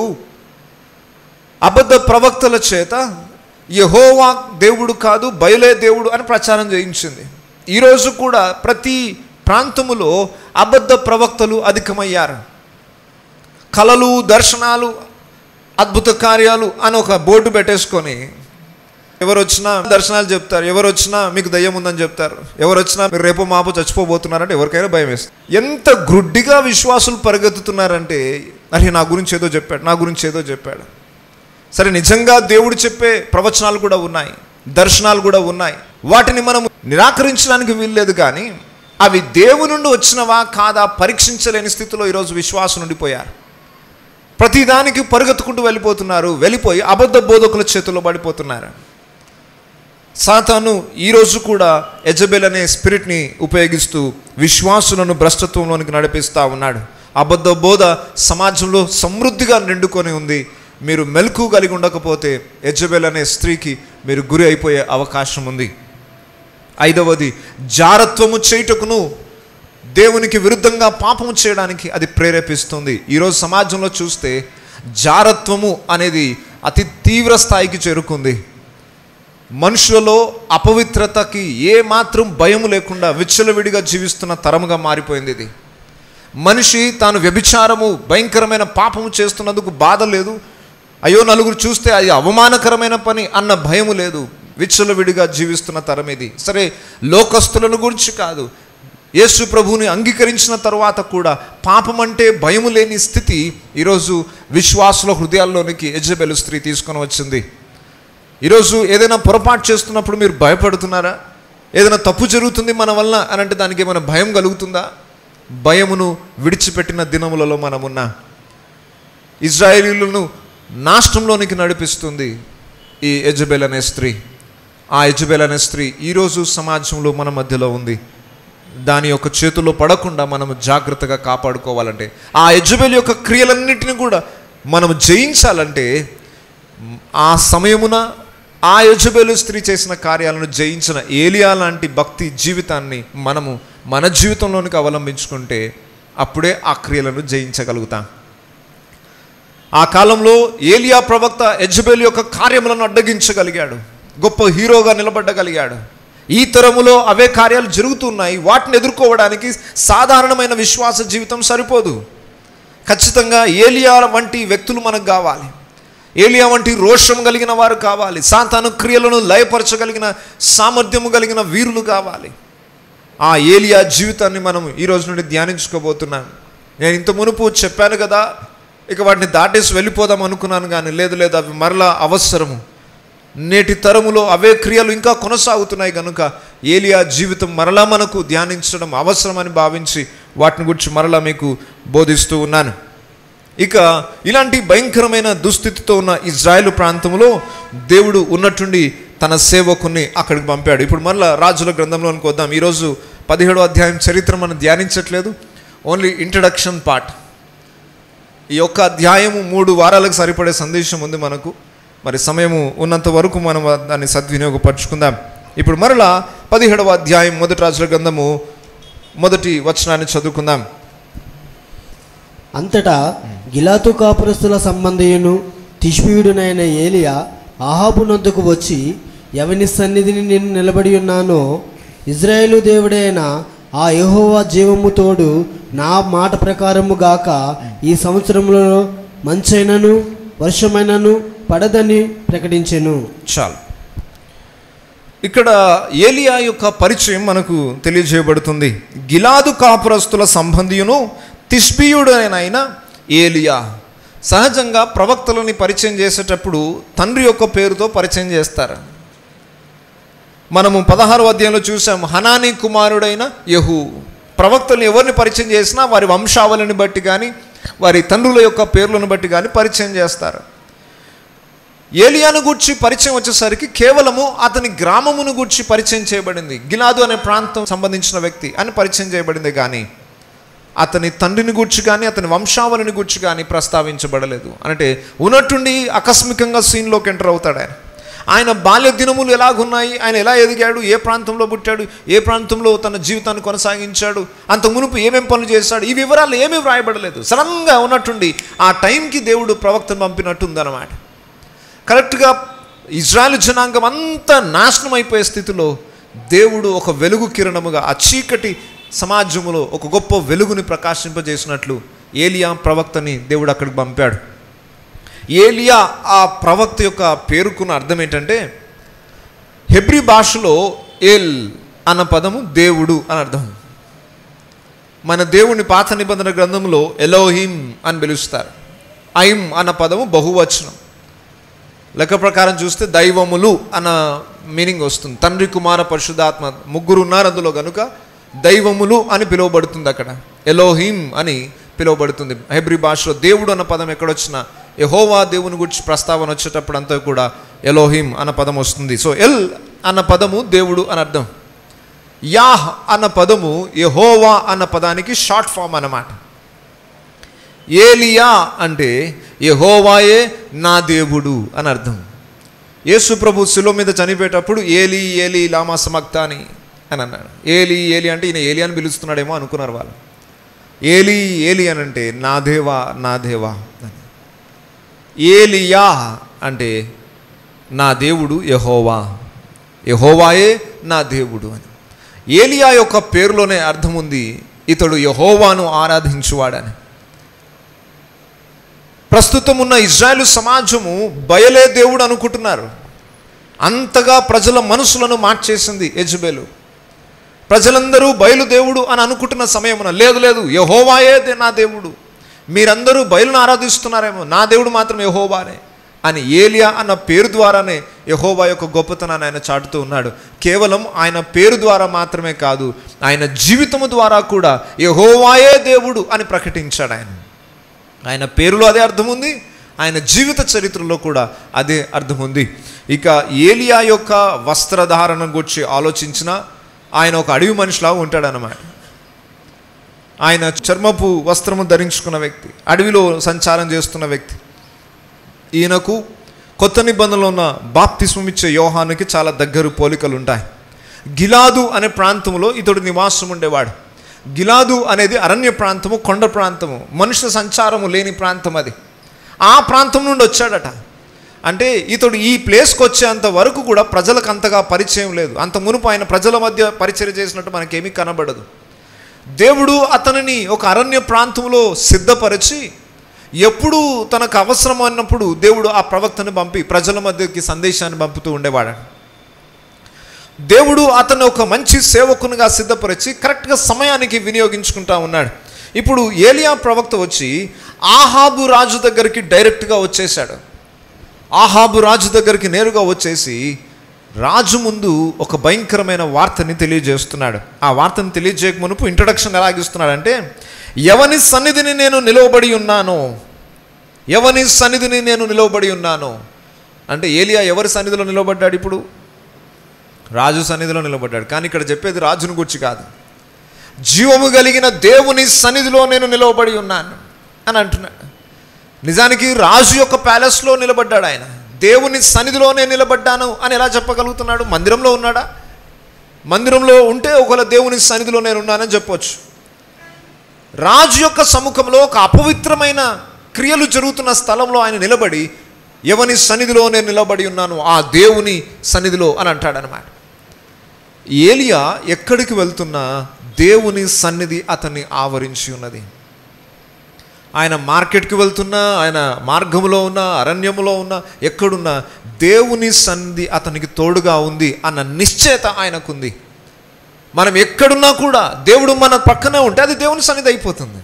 అబద్ధ ప్రవక్తల చేత యెహోవా దేవుడు కాదు, బయలే దేవుడు అని ప్రచారం చేయించింది. ఈరోజు కూడా ప్రతి ప్రాంతములో అబద్ధ ప్రవక్తలు అధికమయ్యారు. కలలు, దర్శనాలు, అద్భుత కార్యాలు అని ఒక బోర్డు పెట్టేసుకొని ఎవరు వచ్చినా దర్శనాలు చెప్తారు, ఎవరు వచ్చినా మీకు దయ్యం ఉందని చెప్తారు, ఎవరు వచ్చినా మీరు రేపు మాపు చచ్చిపోబోతున్నారంటే ఎవరికైనా భయం వేస్తుంది. ఎంత గ్రుడ్డిగా విశ్వాసులు పరిగెత్తుతున్నారంటే, అరే నా గురించి ఏదో చెప్పాడు, నా గురించి ఏదో చెప్పాడు. సరే, నిజంగా దేవుడు చెప్పే ప్రవచనాలు కూడా ఉన్నాయి, దర్శనాలు కూడా ఉన్నాయి. వాటిని మనం నిరాకరించడానికి వీల్లేదు. కానీ అవి దేవుని నుండి వచ్చినవా కాదా పరీక్షించలేని స్థితిలో ఈరోజు విశ్వాసం ఉండిపోయారు. ప్రతిదానికి పరిగెత్తుకుంటూ వెళ్ళిపోయి అబద్ధ బోధకుల చేతుల్లో పడిపోతున్నారు. సాతాను ఈరోజు కూడా యెజబెల్ అనే స్పిరిట్ని ఉపయోగిస్తూ విశ్వాసులను భ్రష్టత్వంలోనికి నడిపిస్తూ ఉన్నాడు. అబద్ధ బోధ సమాజంలో సమృద్ధిగా నిండుకొని ఉంది. మీరు మెలకు కలిగి ఉండకపోతే యెజబెల్ అనే స్త్రీకి మీరు గురి అయిపోయే అవకాశం ఉంది. 5వది, జారత్వము చేయుటకును దేవునికి విరుద్ధంగా పాపము చేయడానికి అది ప్రేరేపిస్తుంది. ఈరోజు సమాజంలో చూస్తే జారత్వము అనేది అతి తీవ్ర స్థాయికి చేరుకుంది. మనుషులలో అపవిత్రతకి ఏ మాత్రం భయము లేకుండా విచ్చలవిడిగా జీవిస్తున్న తరముగా మారిపోయింది ఇది. మనిషి తాను వ్యభిచారము, భయంకరమైన పాపము చేస్తున్నందుకు బాధ లేదు, అయ్యో నలుగురు చూస్తే అది అవమానకరమైన పని అన్న భయము లేదు. విచ్చలవిడిగా జీవిస్తున్న తరం ఇది. సరే, లోకస్తులను గురించి కాదు, యేసు ప్రభువుని అంగీకరించిన తర్వాత కూడా పాపం అంటే భయము లేని స్థితి ఈరోజు విశ్వాసుల హృదయాల్లోనికి యెజబెలు స్త్రీ తీసుకొని వచ్చింది. ఈరోజు ఏదైనా పొరపాటు చేస్తున్నప్పుడు మీరు భయపడుతున్నారా? ఏదైనా తప్పు జరుగుతుంది మన వల్ల అని అంటే దానికి ఏమైనా భయం కలుగుతుందా? భయమును విడిచిపెట్టిన దినములలో మనమున్నా. ఇజ్రాయేలీయులను నాశనంలోనికి నడిపిస్తుంది ఈ యెజబెల్ అనే స్త్రీ. ఆ యెజబెల్ అనే స్త్రీ ఈరోజు సమాజంలో మన మధ్యలో ఉంది. దాని యొక్క చేతుల్లో పడకుండా మనం జాగ్రత్తగా కాపాడుకోవాలంటే, ఆ యెజబెల్ యొక్క క్రియలన్నింటినీ కూడా మనం జయించాలంటే, ఆ సమయమున ఆ యెజబెలు స్త్రీ చేసిన కార్యాలను జయించిన ఏలియా లాంటి భక్తి జీవితాన్ని మనము మన జీవితంలోనికి అవలంబించుకుంటే అప్పుడే ఆ క్రియలను జయించగలుగుతాం. ఆ కాలంలో ఏలియా ప్రవక్త యెజబెలు యొక్క కార్యములను అడ్డగించగలిగాడు, గొప్ప హీరోగా నిలబడగలిగాడు. ఈ తరములో అవే కార్యాలు జరుగుతున్నాయి. వాటిని ఎదుర్కోవడానికి సాధారణమైన విశ్వాస జీవితం సరిపోదు. ఖచ్చితంగా ఏలియా వంటి వ్యక్తులు మనకు కావాలి. ఏలియా వంటి రోషం కలిగిన వారు కావాలి. సాతాను క్రియలను లయపరచగలిగిన సామర్థ్యము కలిగిన వీరులు కావాలి. ఆ ఏలియా జీవితాన్ని మనం ఈరోజు నుండి ధ్యానించుకోబోతున్నాను. నేను ఇంత మునుపు చెప్పాను కదా, ఇక వాటిని దాటేసి వెళ్ళిపోదాం అనుకున్నాను, కానీ లేదు, అవి మరలా అవసరము. నేటి తరములో అవే క్రియలు ఇంకా కొనసాగుతున్నాయి కనుక ఏలియా జీవితం మరలా మనకు ధ్యానించడం అవసరమని భావించి వాటిని గురించి మరలా మీకు బోధిస్తూ ఉన్నాను. ఇక ఇలాంటి భయంకరమైన దుస్థితితో ఉన్న ఇజ్రాయేలు ప్రాంతంలో దేవుడు ఉన్నట్టుండి తన సేవకుని అక్కడికి పంపాడు. ఇప్పుడు మరలా రాజుల గ్రంథంలోనికి వద్దాం. ఈరోజు 17వ అధ్యాయం చరిత్ర మనం ధ్యానించట్లేదు, ఓన్లీ ఇంట్రడక్షన్ పార్ట్. ఈ యొక్క అధ్యాయము 3 వారాలకు సరిపడే సందేశం ఉంది మనకు. మరి సమయము ఉన్నంత వరకు మనం దాన్ని సద్వినియోగపరుచుకుందాం. ఇప్పుడు మరలా 17వ అధ్యాయం 1 రాజుల గ్రంథము 1వ వచనాన్ని చదువుకుందాం. అంతటా గిలాతు కాపురస్తుల సంబంధియును తిష్బీయుడునైన ఏలియా అహాబునొద్దకు వచ్చి, ఎవని సన్నిధిని నేను నిలబడి ఉన్నానో ఇజ్రాయేలు దేవుడైన ఆ యెహోవా జీవము తోడు నా మాట ప్రకారము గాక ఈ సంవత్సరంలో మంచైనను వర్షమైనను పడదని ప్రకటించెను. చాలు. ఇక్కడ ఏలియా యొక్క పరిచయం మనకు తెలియజేయబడుతుంది. గిలాదు కాపురస్తుల సంబంధియును తిష్బీయుడైన ఏలియా. సహజంగా ప్రవక్తలని పరిచయం చేసేటప్పుడు తండ్రి యొక్క పేరుతో పరిచయం చేస్తారు. మనము 16వ అధ్యాయంలో చూసాం, హనానీ కుమారుడైన యెహూ. ప్రవక్తలు ఎవరిని పరిచయం చేసినా వారి వంశావళిని బట్టి కానీ వారి తండ్రుల యొక్క పేర్లను బట్టి కానీ పరిచయం చేస్తారు. ఏలియాను గూర్చి పరిచయం వచ్చేసరికి కేవలము అతని గ్రామమును గూర్చి పరిచయం చేయబడింది. గిలాదు అనే ప్రాంతం సంబంధించిన వ్యక్తి అని పరిచయం చేయబడింది. కానీ అతని తండ్రిని గూర్చి కానీ అతని వంశావళిని గూర్చి కానీ ప్రస్తావించబడలేదు. అంటే ఉన్నట్టుండి ఆకస్మికంగా సీన్లోకి ఎంటర్ అవుతాడు ఆయన. ఆయన బాల్య దినములు ఎలాగున్నాయి, ఆయన ఎలా ఎదిగాడు, ఏ ప్రాంతంలో పుట్టాడు, ఏ ప్రాంతంలో తన జీవితాన్ని కొనసాగించాడు, అంత మునుపు ఏమేం పనులు చేశాడు, ఈ వివరాలు ఏమీ వ్రాయబడలేదు. సడన్గా ఉన్నట్టుండి ఆ టైంకి దేవుడు ప్రవక్తను పంపినట్టుందన్నమాట. కరెక్ట్గా ఇజ్రాయెల్ జనాంగం అంతా నాశనం అయిపోయే స్థితిలో దేవుడు ఒక వెలుగు కిరణముగా ఆ చీకటి సమాజంలో ఒక గొప్ప వెలుగుని ప్రకాశింపజేసినట్లు ఏలియా ప్రవక్తని దేవుడు అక్కడికి పంపాడు. ఏలియా ఆ ప్రవక్త యొక్క పేరుకున్న అర్థం ఏంటంటే, హెబ్రీ భాషలో ఏల్ అన్న పదము దేవుడు అని అర్థం. మన దేవుని పాత నిబంధన గ్రంథంలో ఎలోహిం అని పిలుస్తారు. ఐం అన్న పదము బహువచనం. లెక్క ప్రకారం చూస్తే దైవములు అన్న మీనింగ్ వస్తుంది. తండ్రి, కుమార, పరిశుద్ధాత్మ ముగ్గురు ఉన్నారు అందులో, కనుక దైవములు అని పిలువబడుతుంది. అక్కడ ఎలోహిం అని పిలువబడుతుంది. హెబ్రీ భాషలో దేవుడు అన్న పదం ఎక్కడొచ్చినా యెహోవా దేవుని గురించి ప్రస్తావన వచ్చేటప్పుడు అంతా కూడా ఎలోహిం అన్న పదం వస్తుంది. సో ఎల్ అన్న పదము దేవుడు అని అర్థం. యాహ్ అన్న పదము యెహోవా అన్న పదానికి షార్ట్ ఫామ్ అన్నమాట. ఏలియా అంటే యెహోవాయే నా దేవుడు అని అర్థం. యేసు ప్రభు శిలువ మీద చనిపోయేటప్పుడు ఏలి ఏలి లామా సబక్తాని అని అన్నాడు. ఏలి ఏలి అంటే ఈయన ఏలి అని పిలుస్తున్నాడేమో అనుకున్నారు వాళ్ళు. ఏలి ఏలి అని అంటే నా దేవా నా దేవా అని. ఏలియా అంటే నా దేవుడు యెహోవా, యెహోవాయే నా దేవుడు అని. ఏలియా యొక్క పేరులోనే అర్థం ఉంది, ఇతడు యెహోవాను ఆరాధించువాడని. ప్రస్తుతం ఉన్న ఇజ్రాయేలు సమాజము బయలే దేవుడు అనుకుంటున్నారు. అంతగా ప్రజల మనసులను మార్చేసింది యెజబెలు. ప్రజలందరూ బయలుదేవుడు అని అనుకుంటున్న సమయమున లేదు లేదు, యెహోవాయే నా దేవుడు, మీరందరూ బయలును ఆరాధిస్తున్నారేమో, నా దేవుడు మాత్రం యెహోవానే అని ఏలియా అన్న పేరు ద్వారానే యెహోవా యొక్క గొప్పతనాన్ని ఆయన చాటుతూ ఉన్నాడు. కేవలం ఆయన పేరు ద్వారా మాత్రమే కాదు, ఆయన జీవితము ద్వారా కూడా యెహోవాయే దేవుడు అని ప్రకటించాడు. ఆయన పేరులో అదే అర్థం ఉంది, ఆయన జీవిత చరిత్రలో కూడా అదే అర్థం ఉంది. ఇక ఏలియా యొక్క వస్త్రధారణ గురించి ఆలోచించిన ఆయన ఒక అడవి మనిషిలా ఉంటాడన్నమాట. ఆయన చర్మపు వస్త్రము ధరించుకున్న వ్యక్తి, అడవిలో సంచారం చేస్తున్న వ్యక్తి. ఈయనకు కొత్త నిబంధనలో ఉన్న బాప్తిస్మం ఇచ్చే యోహానుకి చాలా దగ్గర పోలికలు ఉంటాయి. గిలాదు అనే ప్రాంతంలో ఇతడు నివాసం ఉండేవాడు. గిలాదు అనేది అరణ్య ప్రాంతము, కొండ ప్రాంతము, మనుష్య సంచారము లేని ప్రాంతం అది. ఆ ప్రాంతం నుండి వచ్చాడట. అంటే ఇతడు ఈ ప్లేస్కి వచ్చేంత వరకు కూడా ప్రజలకు అంతగా పరిచయం లేదు. అంత మునుపు ఆయన ప్రజల మధ్య పరిచయం చేసినట్టు మనకేమీ కనబడదు. దేవుడు అతనిని ఒక అరణ్య ప్రాంతంలో సిద్ధపరిచి ఎప్పుడు తనకు అవసరం అన్నప్పుడు దేవుడు ఆ ప్రవక్తను పంపి ప్రజల మధ్యకి సందేశాన్ని పంపుతూ ఉండేవాడు. దేవుడు అతను ఒక మంచి సేవకునిగా సిద్ధపరిచి కరెక్ట్గా సమయానికి వినియోగించుకుంటా ఉన్నాడు. ఇప్పుడు ఏలియా ప్రవక్త వచ్చి ఆహాబు రాజు దగ్గరికి డైరెక్ట్గా వచ్చేసాడు. ఆహాబు రాజు దగ్గరికి నేరుగా వచ్చేసి రాజు ముందు ఒక భయంకరమైన వార్తని తెలియజేస్తున్నాడు. ఆ వార్తను తెలియజేయక మునుపు ఇంట్రడక్షన్ ఎలాగిస్తున్నాడంటే, ఎవని సన్నిధిని నేను నిలవబడి ఉన్నాను, ఎవని సన్నిధిని నేను నిలవబడి ఉన్నాను అంటే ఏలియా ఎవరి సన్నిధిలో నిలబడ్డాడు? ఇప్పుడు రాజు సన్నిధిలో నిలబడ్డాడు. కానీ ఇక్కడ చెప్పేది రాజుని గురించి కాదు, జీవము కలిగిన దేవుని సన్నిధిలో నేను నిలవబడి ఉన్నాను అని అంటున్నాడు. నిజానికి రాజు యొక్క ప్యాలెస్లో నిలబడ్డాడు ఆయన. దేవుని సన్నిధిలోనే నిలబడ్డాను అని ఎలా చెప్పగలుగుతున్నాడు? మందిరంలో ఉన్నాడా? మందిరంలో ఉంటే ఒకవేళ దేవుని సన్నిధిలో నేను ఉన్నానని చెప్పవచ్చు. రాజు యొక్క సముఖంలో ఒక అపవిత్రమైన క్రియలు జరుగుతున్న స్థలంలో ఆయన నిలబడి ఎవని సన్నిధిలో నేను నిలబడి ఉన్నాను, ఆ దేవుని సన్నిధిలో అని అంటాడనమాట. ఏలియా ఎక్కడికి వెళ్తున్నా దేవుని సన్నిధి అతన్ని ఆవరించి ఉన్నది. ఆయన మార్కెట్కి వెళ్తున్నా, ఆయన మార్గంలో ఉన్న, అరణ్యములో ఉన్న, ఎక్కడున్నా దేవుని సన్నిధి అతనికి తోడుగా ఉంది అన్న నిశ్చయత ఆయనకుంది. మనం ఎక్కడున్నా కూడా దేవుడు మన పక్కనే ఉంటే అది దేవుని సన్నిధి అయిపోతుంది.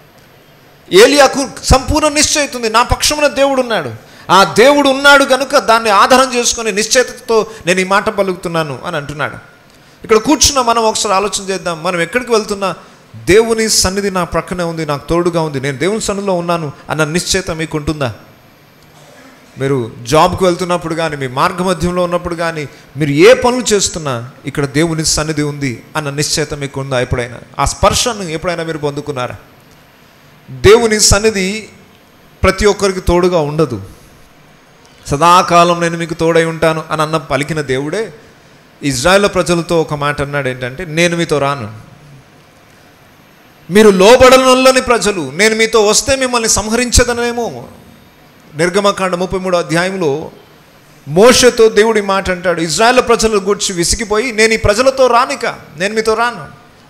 ఏలియాకు సంపూర్ణ నిశ్చయిత ఉంది, నా పక్షమున దేవుడు ఉన్నాడు, ఆ దేవుడు ఉన్నాడు కనుక దాన్ని ఆధారం చేసుకొని నిశ్చయితతో నేను ఈ మాట పలుకుతున్నాను అని అంటున్నాడు. ఇక్కడ కూర్చున్న మనం ఒకసారి ఆలోచన చేద్దాం. మనం ఎక్కడికి వెళ్తున్నా దేవుని సన్నిధి నా ప్రక్కనే ఉంది, నాకు తోడుగా ఉంది, నేను దేవుని సన్నిధిలో ఉన్నాను అన్న నిశ్చయిత మీకు ఉంటుందా? మీరు జాబ్కి వెళ్తున్నప్పుడు కానీ, మీ మార్గ మధ్యంలో ఉన్నప్పుడు కానీ, మీరు ఏ పనులు చేస్తున్నా ఇక్కడ దేవుని సన్నిధి ఉంది అన్న నిశ్చయత మీకు ఉందా ఎప్పుడైనా? ఆ స్పర్శను ఎప్పుడైనా మీరు పొందుకున్నారా? దేవుని సన్నిధి ప్రతి ఒక్కరికి తోడుగా ఉండదు. సదాకాలం నేను మీకు తోడై ఉంటాను అని అన్న పలికిన దేవుడే ఇజ్రాయేల్ ప్రజలతో ఒక మాట అన్నాడు, ఏంటంటే నేను మీతో రాను, మీరు లోబడనొల్లని ప్రజలు, నేను మీతో వస్తే మిమ్మల్ని సంహరించదనేమో. నిర్గమకాండ 33 అధ్యాయంలో మోషేతో దేవుడి మాట అంటాడు, ఇజ్రాయేల్ ప్రజల గురించి విసిగిపోయి నేను ఈ ప్రజలతో రానిక, నేను మీతో రాను,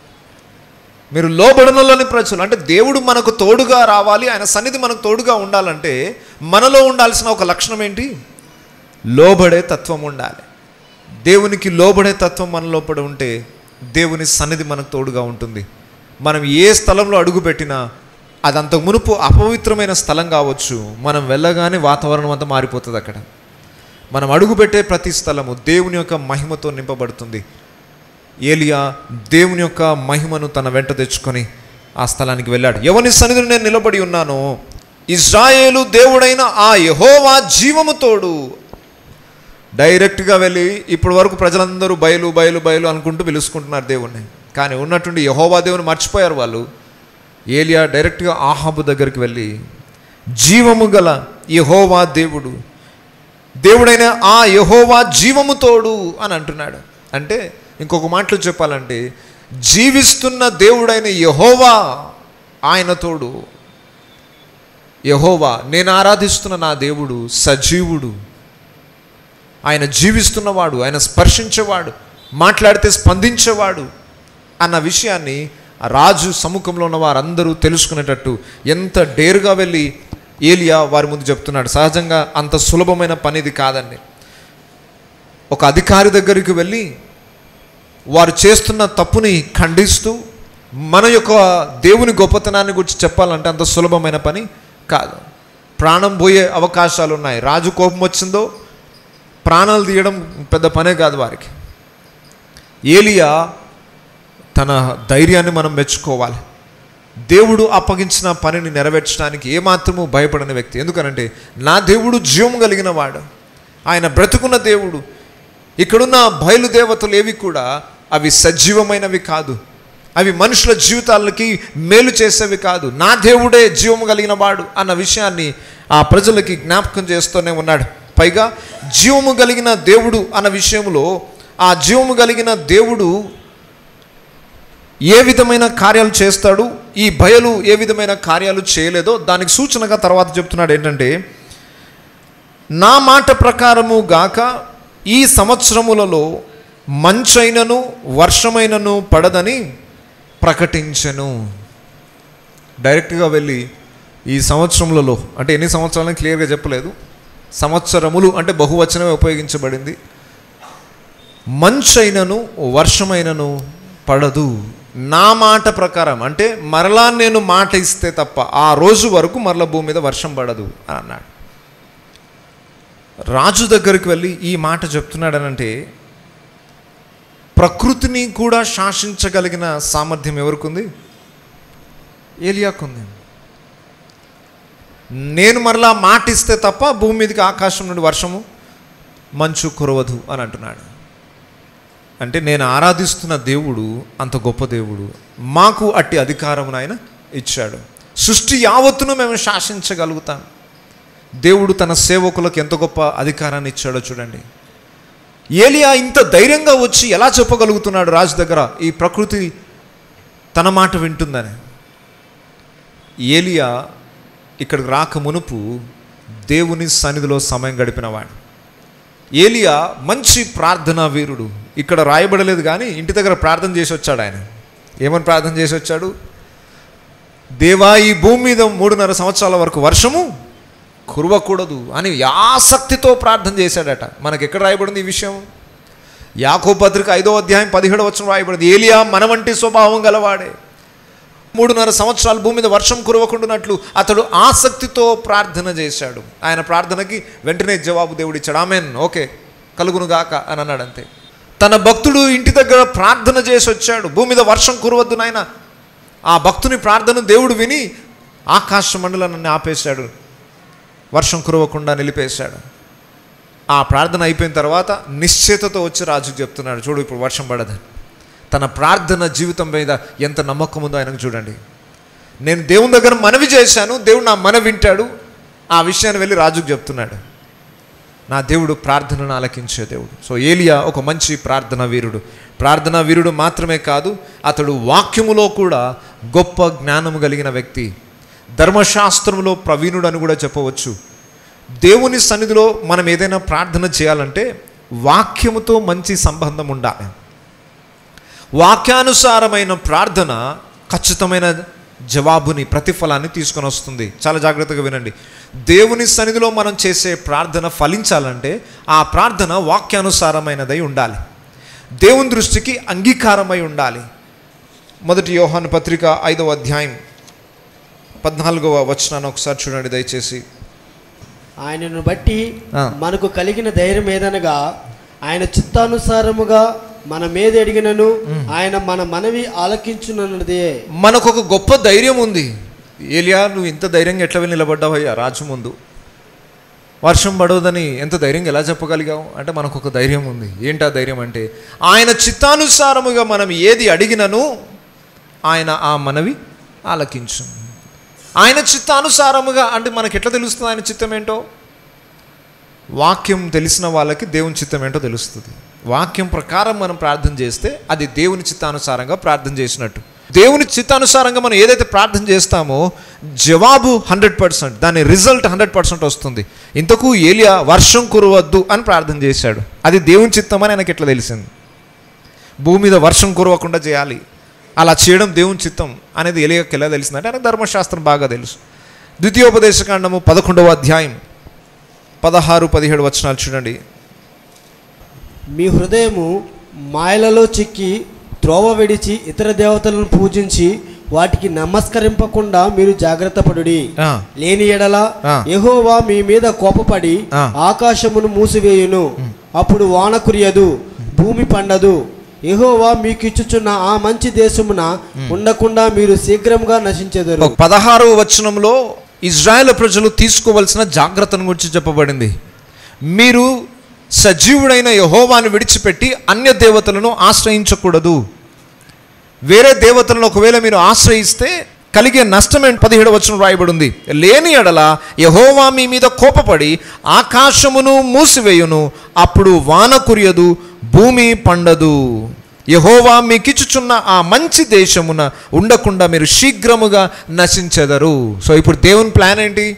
మీరు లోబడనొల్లని ప్రజలు. అంటే దేవుడు మనకు తోడుగా రావాలి, ఆయన సన్నిధి మనకు తోడుగా ఉండాలంటే మనలో ఉండాల్సిన ఒక లక్షణం ఏంటి? లోబడే తత్వం ఉండాలి. దేవునికి లోబడే తత్వం మన లోపల ఉంటే దేవుని సన్నిధి మనకు తోడుగా ఉంటుంది. మనం ఏ స్థలంలో అడుగుపెట్టినా అది అంతకు మునుపు అపవిత్రమైన స్థలం కావచ్చు, మనం వెళ్ళగానే వాతావరణం అంతా మారిపోతుంది. అక్కడ మనం అడుగుపెట్టే ప్రతి స్థలము దేవుని యొక్క మహిమతో నింపబడుతుంది. ఏలియా దేవుని యొక్క మహిమను తన వెంట తెచ్చుకొని ఆ స్థలానికి వెళ్ళాడు. ఎవని సన్నిధిని నేను నిలబడి ఉన్నానో, ఇజ్రాయేలు దేవుడైన ఆ యెహోవా జీవము తోడు. డైరెక్ట్గా వెళ్ళి ఇప్పటి వరకు ప్రజలందరూ బయలు బయలు బయలు అనుకుంటూ పిలుచుకుంటున్నారు దేవుణ్ణి, కానీ ఉన్నట్టుండి యెహోవా దేవుని మర్చిపోయారు వాళ్ళు. ఏలియా డైరెక్ట్గా ఆహాబు దగ్గరికి వెళ్ళి జీవము గల యెహోవా దేవుడు, దేవుడైన ఆ యెహోవా జీవము తోడు అని అంటున్నాడు. అంటే ఇంకొక మాటలో చెప్పాలంటే జీవిస్తున్న దేవుడైన యెహోవా ఆయన తోడు. యెహోవా నేను ఆరాధిస్తున్న నా దేవుడు సజీవుడు, ఆయన జీవిస్తున్నవాడు, ఆయన స్పర్శించేవాడు, మాట్లాడితే స్పందించేవాడు అన్న విషయాన్ని రాజు సముఖంలో ఉన్న వారందరూ తెలుసుకునేటట్టు ఎంత డేరుగా వెళ్ళి ఏలియా వారి ముందు చెప్తున్నాడు. సహజంగా అంత సులభమైన పని ఇది కాదండి. ఒక అధికారి దగ్గరికి వెళ్ళి వారు చేస్తున్న తప్పుని ఖండిస్తూ మన యొక్క దేవుని గొప్పతనాన్ని గురించి చెప్పాలంటే అంత సులభమైన పని కాదు. ప్రాణం పోయే అవకాశాలు ఉన్నాయి. రాజు కోపం వచ్చిందో ప్రాణాలు తీయడం పెద్ద పనే కాదు వారికి. ఏలియా తన ధైర్యాన్ని మనం మెచ్చుకోవాలి. దేవుడు అప్పగించిన పనిని నెరవేర్చడానికి ఏమాత్రము భయపడని వ్యక్తి. ఎందుకనంటే నా దేవుడు జీవం కలిగిన వాడు, ఆయన బ్రతుకున్న దేవుడు. ఇక్కడున్న బయలుదేవతలు ఏవి కూడా అవి సజీవమైనవి కాదు, అవి మనుషుల జీవితాలకి మేలు చేసేవి కాదు. నా దేవుడే జీవము కలిగిన వాడు అన్న విషయాన్ని ఆ ప్రజలకి జ్ఞాపకం చేస్తూనే ఉన్నాడు. పైగా జీవము కలిగిన దేవుడు అన్న విషయంలో ఆ జీవము కలిగిన దేవుడు ఏ విధమైన కార్యాలు చేస్తాడు, ఈ బయలు ఏ విధమైన కార్యాలు చేయలేదో దానికి సూచనగా తర్వాత చెప్తున్నాడు. ఏంటంటే నా మాట ప్రకారము గాక ఈ సంవత్సరములలో మంచైనను వర్షమైనను పడదని ప్రకటించెను. డైరెక్ట్గా వెళ్ళి ఈ సంవత్సరములలో అంటే ఎన్ని సంవత్సరాలని క్లియర్గా చెప్పలేదు, సంవత్సరములు అంటే బహువచనమే ఉపయోగించబడింది. మంచైనను వర్షమైనను పడదు నా మాట ప్రకారం, అంటే మరలా నేను మాట ఇస్తే తప్ప ఆ రోజు వరకు మరలా భూమి మీద వర్షం పడదు అని అన్నాడు. రాజు దగ్గరికి వెళ్ళి ఈ మాట చెప్తున్నాడనంటే ప్రకృతిని కూడా శాసించగలిగిన సామర్థ్యం ఎవరికుంది? ఏలియాకుంది. నేను మరలా మాట ఇస్తే తప్ప భూమి మీదకి ఆకాశం నుండి వర్షము మంచు కురవదు అని అంటున్నాడు. అంటే నేను ఆరాధిస్తున్న దేవుడు అంత గొప్ప దేవుడు, మాకు అట్టి అధికారం ఆయన ఇచ్చాడు. సృష్టి యావత్తును మేము శాసించగలుగుతాం. దేవుడు తన సేవకులకు ఎంత గొప్ప అధికారాన్ని ఇచ్చాడో చూడండి. ఏలియా ఇంత ధైర్యంగా వచ్చి ఎలా చెప్పగలుగుతున్నాడు రాజు దగ్గర ఈ ప్రకృతి తన మాట వింటుందని? ఏలియా ఇక్కడికి రాక మునుపు దేవుని సన్నిధిలో సమయం గడిపినవాడు. ఏలియా మంచి ప్రార్థనా వీరుడు. ఇక్కడ రాయబడలేదు కానీ ఇంటి దగ్గర ప్రార్థన చేసి వచ్చాడు. ఆయన ఏమని ప్రార్థన చేసి వచ్చాడు? దేవా ఈ భూమి మీద 3.5 సంవత్సరాల వరకు వర్షము కురవకూడదు అని ఆసక్తితో ప్రార్థన చేశాడట. మనకి ఎక్కడ రాయబడింది ఈ విషయం? యాకోబు పత్రిక 5వ అధ్యాయం 17వ వచనం రాయబడింది. ఏలియా మన వంటి స్వభావం గలవాడే, 3.5 సంవత్సరాలు భూమి మీద వర్షం కురవకుండానట్లు అతడు ఆసక్తితో ప్రార్థన చేశాడు. ఆయన ప్రార్థనకి వెంటనే జవాబు దేవుడు ఇచ్చాడు. ఆమెన్, ఓకే కలుగును గాక అని అన్నాడు. అంతే. తన భక్తుడు ఇంటి దగ్గర ప్రార్థన చేసి వచ్చాడు, భూమి మీద వర్షం కురవద్దు నాయన. ఆ భక్తుని ప్రార్థన దేవుడు విని ఆకాశ మండలాన్ని ఆపేశాడు. వర్షం కురవకుండా నిలిపేశాడు. ఆ ప్రార్థన అయిపోయిన తర్వాత నిశ్చయతతో వచ్చి రాజుకు చెప్తున్నాడు, చూడు ఇప్పుడు వర్షం పడదని. తన ప్రార్థన జీవితం మీద ఎంత నమ్మకం ఉందో ఆయనకు చూడండి. నేను దేవుని దగ్గర మనవి చేశాను, దేవుడు నా మనవి వింటాడు. ఆ విషయాన్ని వెళ్ళి రాజుకు చెప్తున్నాడు. నా దేవుడు ప్రార్థనను ఆలకించే దేవుడు. సో ఏలియా ఒక మంచి ప్రార్థనా వీరుడు మాత్రమే కాదు, అతడు వాక్యములో కూడా గొప్ప జ్ఞానము కలిగిన వ్యక్తి, ధర్మశాస్త్రములో ప్రవీణుడు అని కూడా చెప్పవచ్చు. దేవుని సన్నిధిలో మనం ఏదైనా ప్రార్థన చేయాలంటే వాక్యముతో మంచి సంబంధం ఉండాలి. వాక్యానుసారమైన ప్రార్థన ఖచ్చితమైన జవాబుని, ప్రతిఫలాన్ని తీసుకొని వస్తుంది. చాలా జాగ్రత్తగా వినండి. దేవుని సన్నిధిలో మనం చేసే ప్రార్థన ఫలించాలంటే ఆ ప్రార్థన వాక్యానుసారమైనదై ఉండాలి, దేవుని దృష్టికి అంగీకారమై ఉండాలి. 1 యోహాను పత్రిక 5వ అధ్యాయం 14వ వచనాన్ని ఒకసారి చూడండి దయచేసి. ఆయనను బట్టి మనకు కలిగిన ధైర్యం ఏదనగా, ఆయన చిత్తానుసారముగా మన మీద అడిగినను ఆయన మన మనవి ఆలకించునన్నదే. మనకు ఒక గొప్ప ధైర్యం ఉంది. ఏలియా, నువ్వు ఇంత ధైర్యంగా ఎట్లా వెళ్ళి నిలబడ్డావయ్యా రాజు ముందు? వర్షం పడవదని ఎంత ధైర్యంగా ఎలా చెప్పగలిగావు అంటే మనకు ఒక ధైర్యం ఉంది. ఏంటా ధైర్యం అంటే, ఆయన చిత్తానుసారముగా మనం ఏది అడిగినను ఆయన ఆ మనవి ఆలకించు. ఆయన చిత్తానుసారముగా అంటే మనకి ఎట్లా తెలుస్తుంది ఆయన చిత్తం ఏంటో? వాక్యం తెలిసిన వాళ్ళకి దేవుని చిత్తం ఏంటో తెలుస్తుంది. వాక్యం ప్రకారం మనం ప్రార్థన చేస్తే అది దేవుని చిత్తానుసారంగా ప్రార్థన చేసినట్టు. దేవుని చిత్తానుసారంగా మనం ఏదైతే ప్రార్థన చేస్తామో జవాబు 100%, దాని రిజల్ట్ 100% వస్తుంది. ఇంతకు ఏలియా వర్షం కురవద్దు అని ప్రార్థన చేశాడు, అది దేవుని చిత్తం అని ఆయనకి ఎట్లా తెలిసింది? భూమి మీద వర్షం కురవకుండా చేయాలి, అలా చేయడం దేవుని చిత్తం అనేది ఏలియాకి ఎలా తెలిసిందంటే ఆయనకు ధర్మశాస్త్రం బాగా తెలుసు. ద్వితీయోపదేశకాండము 11వ అధ్యాయం 16-17 వచనాలు చూడండి. మీ హృదయము మాయలలో చిక్కి త్రోవ విడిచి ఇతర దేవతలను పూజించి వాటికి నమస్కరింపకుండా మీరు జాగ్రత్త పడుడి. లేని ఎడల యెహోవా మీ మీద కోపపడి ఆకాశమును మూసివేయును, అప్పుడు వాన కురియదు, భూమి పండదు. యెహోవా మీకు ఇచ్చుచున్న ఆ మంచి దేశమున ఉండకుండా మీరు శీఘ్రంగా నశించెదరు. 16వ వచనంలో ఇజ్రాయేల్ ప్రజలు తీసుకోవలసిన జాగ్రత్తను గురించి చెప్పబడింది. మీరు సజీవుడైన యెహోవాను విడిచిపెట్టి అన్య దేవతలను ఆశ్రయించకూడదు. వేరే దేవతలను ఒకవేళ మీరు ఆశ్రయిస్తే కలిగే నష్టమే 17వ వచనం రాయబడి ఉంది. లేని ఎడల యెహోవా మీ మీద కోపపడి ఆకాశమును మూసివేయును, అప్పుడు వాన కురియదు, భూమి పండదు. యెహోవా మీకిచ్చుచున్న ఆ మంచి దేశమున ఉండకుండా మీరు శీఘ్రముగా నశించెదరు. సో ఇప్పుడు దేవుని ప్లాన్ ఏంటి?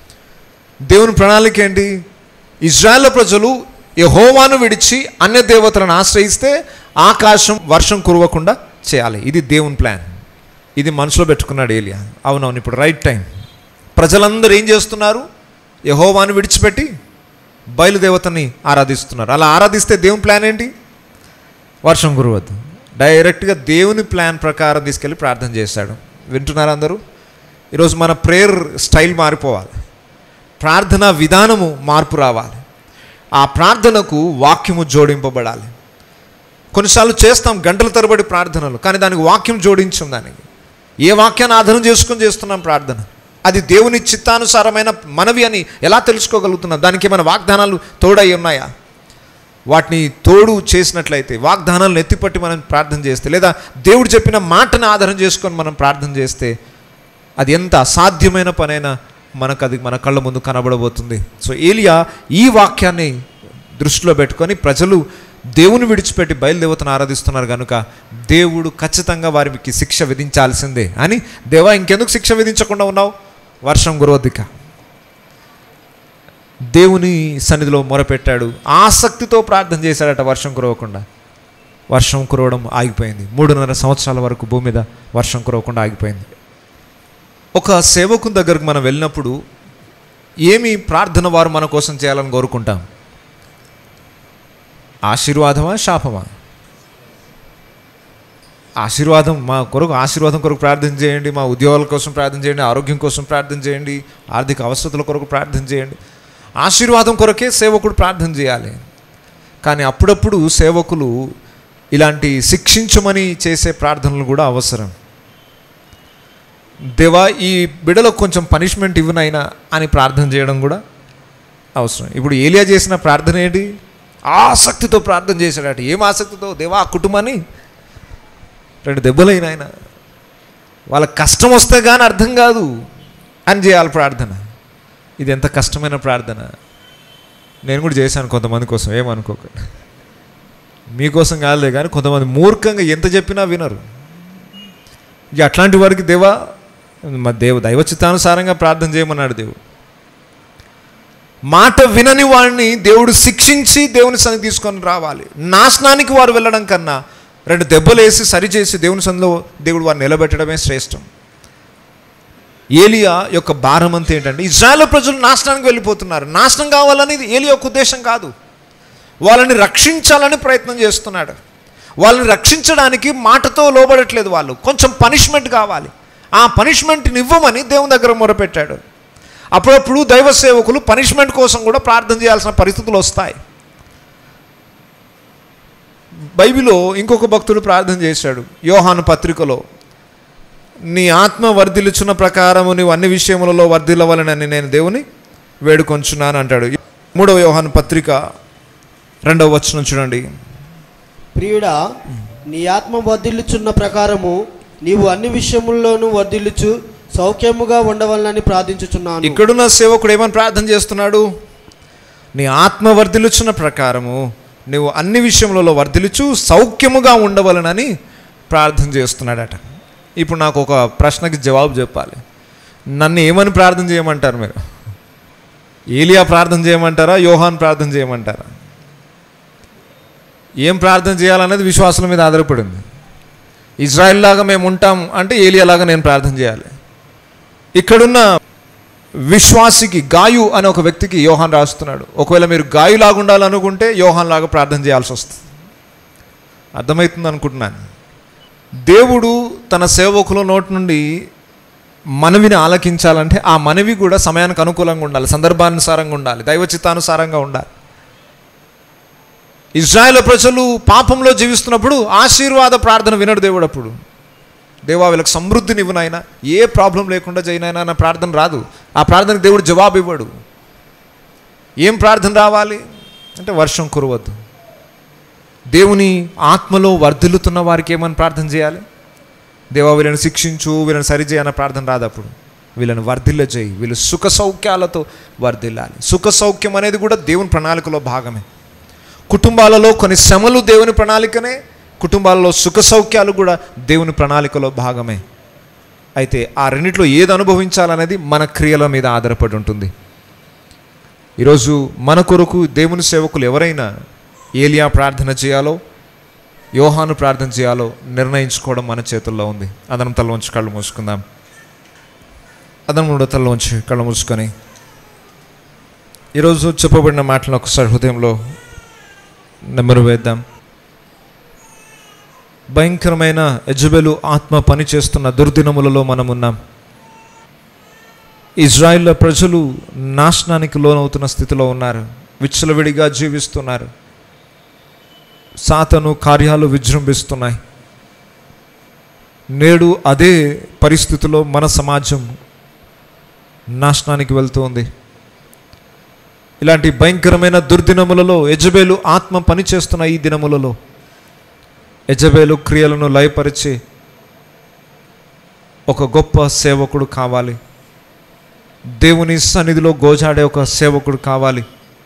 దేవుని ప్రణాళిక ఏంటి? ఇజ్రాయేల్ ప్రజలు యెహోవాను విడిచి అన్య దేవతలను ఆశ్రయిస్తే ఆకాశం వర్షం కురవకుండా చేయాలి. ఇది దేవుని ప్లాన్. ఇది మనసులో పెట్టుకున్నాడు ఏలియా. అవునవును, ఇప్పుడు రైట్ టైం. ప్రజలందరూ ఏం చేస్తున్నారు? యెహోవాను విడిచిపెట్టి బయలుదేవతని ఆరాధిస్తున్నారు. అలా ఆరాధిస్తే దేవుని ప్లాన్ ఏంటి? వర్షం కురవద్దు. డైరెక్ట్గా దేవుని ప్లాన్ ప్రకారం తీసుకెళ్ళి ప్రార్థన చేశాడు. వింటున్నారు అందరూ? ఈరోజు మన ప్రేయర్ స్టైల్ మారిపోవాలి, ప్రార్థనా విధానము మార్పు రావాలి, ఆ ప్రార్థనకు వాక్యము జోడింపబడాలి. కొన్నిసార్లు చేస్తాం గంటల తరబడి ప్రార్థనలు, కానీ దానికి వాక్యం జోడించాం. దానికి ఏ వాక్యాన్ని ఆధారం చేసుకొని చేస్తున్నాం ప్రార్థన? అది దేవుని చిత్తానుసారమైన మనవి అని ఎలా తెలుసుకోగలుగుతున్నాం? దానికి ఏమైనా వాగ్దానాలు తోడై ఉన్నాయా? వాటిని తోడు చేసినట్లయితే, వాగ్దానాలను ఎత్తిపట్టి మనం ప్రార్థన చేస్తే, లేదా దేవుడు చెప్పిన మాటను ఆధారం చేసుకొని మనం ప్రార్థన చేస్తే, అది ఎంత అసాధ్యమైన పనైనా మనకు అది మన కళ్ళ ముందు కనబడబోతుంది. సో ఏలియా ఈ వాక్యాన్ని దృష్టిలో పెట్టుకొని ప్రజలు దేవుని విడిచిపెట్టి బయలుదేవతను ఆరాధిస్తున్నారు కనుక దేవుడు ఖచ్చితంగా వారికి శిక్ష విధించాల్సిందే అని, దేవా ఇంకెందుకు శిక్ష విధించకుండా ఉన్నావు, వర్షం కురవద్దిక. దేవుని సన్నిధిలో మొరపెట్టాడు, ఆసక్తితో ప్రార్థన చేశాడట. వర్షం కురవకుండా, వర్షం కురవడం ఆగిపోయింది. 3.5 సంవత్సరాల వరకు భూమి మీద వర్షం కురవకుండా ఆగిపోయింది. ఒక సేవకుని దగ్గరకు మనం వెళ్ళినప్పుడు ఏమి ప్రార్థన వారు మన కోసం చేయాలని కోరుకుంటాం? ఆశీర్వాదమా, శాపమా? ఆశీర్వాదం. మా కొరకు ఆశీర్వాదం కొరకు ప్రార్థన చేయండి, మా ఉద్యోగాల కోసం ప్రార్థన చేయండి, ఆరోగ్యం కోసం ప్రార్థన చేయండి, ఆర్థిక అవసరతల కొరకు ప్రార్థన చేయండి. ఆశీర్వాదం కొరకే సేవకుడు ప్రార్థన చేయాలి. కానీ అప్పుడప్పుడు సేవకులు ఇలాంటి శిక్షించమని చేసే ప్రార్థనలు కూడా అవసరం. దేవా ఈ బిడ్డలకు కొంచెం పనిష్మెంట్ ఇవ్వనైనా అని ప్రార్థన చేయడం కూడా అవసరం. ఇప్పుడు ఏలియా చేసిన ప్రార్థన ఏంటి? ఆసక్తితో ప్రార్థన చేశాడట. ఏం ఆసక్తితో? దేవా ఆ కుటుంబాన్ని 2 దెబ్బలైన ఆయన, వాళ్ళకి కష్టం వస్తే కానీ అర్థం కాదు అని చేయాలి ప్రార్థన. ఇది ఎంత కష్టమైన ప్రార్థన. నేను కూడా చేశాను కొంతమంది కోసం, ఏమనుకోకండి, మీకోసం కాదులే. కానీ కొంతమంది మూర్ఖంగా ఎంత చెప్పినా వినరు. ఇక అట్లాంటి వారికి దేవా మా దైవ చిత్తానుసారంగా ప్రార్థన చేయమన్నాడు దేవుడు. మాట వినని వాడిని దేవుడు శిక్షించి దేవుని సన్నిధి తీసుకొని రావాలి. నాశనానికి వారు వెళ్ళడం కన్నా 2 దెబ్బలు వేసి సరిచేసి దేవుని సన్నిధిలో దేవుడు వారిని నిలబెట్టడమే శ్రేష్టం. ఏలియా యొక్క భారం అంతా ఏంటంటే, ఇజ్రాయేల్ ప్రజలు నాశనానికి వెళ్ళిపోతున్నారు. నాశనం కావాలని ఏలియా యొక్క ఉద్దేశం కాదు, వాళ్ళని రక్షించాలని ప్రయత్నం చేస్తున్నాడు. వాళ్ళని రక్షించడానికి మాటతో లోబడట్లేదు. వాళ్ళు కొంచెం పనిష్మెంట్ కావాలి. ఆ పనిష్మెంట్ని ఇవ్వమని దేవుని దగ్గర మొరపెట్టాడు. అప్పుడప్పుడు దైవ సేవకులు పనిష్మెంట్ కోసం కూడా ప్రార్థన చేయాల్సిన పరిస్థితులు వస్తాయి. బైబిల్లో ఇంకొక భక్తుడు ప్రార్థన చేశాడు. యోహాను పత్రికలో, నీ ఆత్మ వర్ధిల్లుచున్న ప్రకారము నీవు అన్ని విషయములలో వర్ధిల్లవలనని నేను దేవుని వేడుకొంచున్నాను అంటాడు. 3వ యోహాను పత్రిక 2వ వచనం చూడండి. ప్రియుడా, నీ ఆత్మ వర్ధిల్లుచున్న ప్రకారము నీవు అన్ని విషయముల్లోనూ వర్ధిల్లుచు సౌఖ్యముగా ఉండవాలని ప్రార్థించుచున్నాను. ఇక్కడున్న సేవకుడు ఏమని ప్రార్థన చేస్తున్నాడు? నీ ఆత్మ వర్ధిల్లుచున్న ప్రకారము నువ్వు అన్ని విషయములలో వర్ధిల్లుచు సౌఖ్యముగా ఉండవలనని ప్రార్థన చేస్తున్నాడట. ఇప్పుడు నాకు ఒక ప్రశ్నకి జవాబు చెప్పాలి. నన్ను ఏమని ప్రార్థన చేయమంటారు మీరు? ఏలియా ప్రార్థన చేయమంటారా? యోహాన్ ప్రార్థన చేయమంటారా? ఏం ప్రార్థన చేయాలనేది విశ్వాసం మీద ఆధారపడింది. ఇజ్రాయెల్ లాగా మేము ఉంటాం అంటే ఏలియా లాగా నేను ప్రార్థన చేయాలి. ఇక్కడున్న విశ్వాసికి గాయు అనే ఒక వ్యక్తికి యోహాన్ రాస్తున్నాడు, ఒకవేళ మీరు గాయులాగా ఉండాలనుకుంటే యోహాన్ లాగా ప్రార్థన చేయాల్సి వస్తుంది. అర్థమవుతుంది అనుకుంటున్నాను. దేవుడు తన సేవకుల నోటి నుండి మనవిని ఆలకించాలంటే ఆ మనవి కూడా సమయానికి అనుకూలంగా ఉండాలి, సందర్భానుసారంగా ఉండాలి, దైవచిత్తానుసారంగా ఉండాలి. ఇజ్రాయేల్ ప్రజలు పాపంలో జీవిస్తున్నప్పుడు ఆశీర్వాద ప్రార్థన వినడు దేవుడు. అప్పుడు దేవా వీళ్ళకి సమృద్ధిని ఇవ్వనైనా, ఏ ప్రాబ్లం లేకుండా చేయనైనా అన్న ప్రార్థన రాదు. ఆ ప్రార్థనకు దేవుడు జవాబు ఇవ్వడు. ఏం ప్రార్థన రావాలి అంటే వర్షం కురవద్దు. దేవుని ఆత్మలో వర్ధిల్లుతున్న వారికి ఏమని ప్రార్థన చేయాలి? దేవా వీళ్ళని శిక్షించు, వీళ్ళని సరిచేయన్న ప్రార్థన రాదు. అప్పుడు వీళ్ళని వర్ధిల్ల చేయి, వీళ్ళు సుఖ సౌఖ్యాలతో వర్ధిల్లాలి. సుఖ సౌఖ్యం అనేది కూడా దేవుని ప్రణాళికలో భాగమే. కుటుంబాలలో కొన్ని శ్రమలు దేవుని ప్రణాళికనే, కుటుంబాలలో సుఖ సౌఖ్యాలు కూడా దేవుని ప్రణాళికలో భాగమే. అయితే ఆ రెండిట్లో ఏది అనుభవించాలనేది మన క్రియల మీద ఆధారపడి ఉంటుంది. ఈరోజు మన కొరకు దేవుని సేవకులు ఎవరైనా ఏలియా ప్రార్థన చేయాలో, యోహాను ప్రార్థన చేయాలో నిర్ణయించుకోవడం మన చేతుల్లో ఉంది. అదనం తలలోంచి కళ్ళు మూసుకుందాం. అదనం మూడో తలలోంచి కళ్ళు మూసుకొని ఈరోజు చెప్పబడిన మాటలను ఒకసారి హృదయంలో నెమరు వేద్దాం. భయంకరమైన యెజబెలు ఆత్మ పనిచేస్తున్న దుర్దినములలో మనం ఉన్నాం. ఇజ్రాయిల్ ప్రజలు నాశనానికి లోనవుతున్న స్థితిలో ఉన్నారు, విచ్చలవిడిగా జీవిస్తున్నారు, సాతాను కార్యాలు విజృంభిస్తున్నాయి. నేడు అదే పరిస్థితిలో మన సమాజం నాశనానికి వెళ్తూ ఉంది. ఇలాంటి భయంకరమైన దుర్దినములలో యెజబెలు ఆత్మ పనిచేస్తున్న ఈ దినములలో యెజబెలు క్రియలను లయపరిచి ఒక గొప్ప సేవకుడు కావాలి. దేవుని సన్నిధిలో గోజాడే ఒక సేవకుడు కావాలి.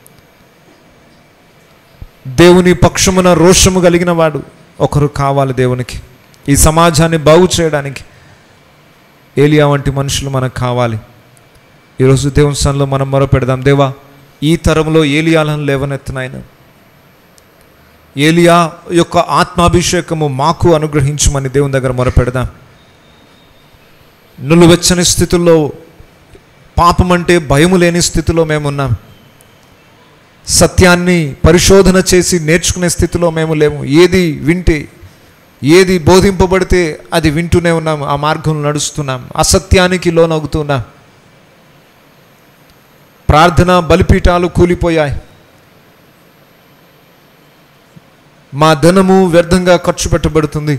దేవుని పక్షమున రోషము కలిగిన వాడు ఒకరు కావాలి దేవునికి. ఈ సమాజాన్ని బాగు చేయడానికి ఏలియా వంటి మనుషులు మనకు కావాలి. ఈరోజు దేవుని సన్నిధిలో మనం మొరపెడదాం. దేవా, ఈ తరంలో ఏలియాలను లేవనెత్తినాయన, ఏలియా యొక్క ఆత్మాభిషేకము మాకు అనుగ్రహించమని దేవుని దగ్గర మొరపెడదాం. నులువెచ్చని స్థితుల్లో, పాపం అంటే భయము లేని స్థితిలో మేమున్నాం. సత్యాన్ని పరిశోధన చేసి నేర్చుకునే స్థితిలో మేము లేము. ఏది వింటే, ఏది బోధింపబడితే అది వింటూనే ఉన్నాం, ఆ మార్గంలో నడుస్తున్నాం, అసత్యానికి లోనవుతున్నాం. ప్రార్థన బలిపీఠాలు కూలిపోయాయి. మా ధనము వ్యర్థంగా ఖర్చు పెట్టబడుతుంది.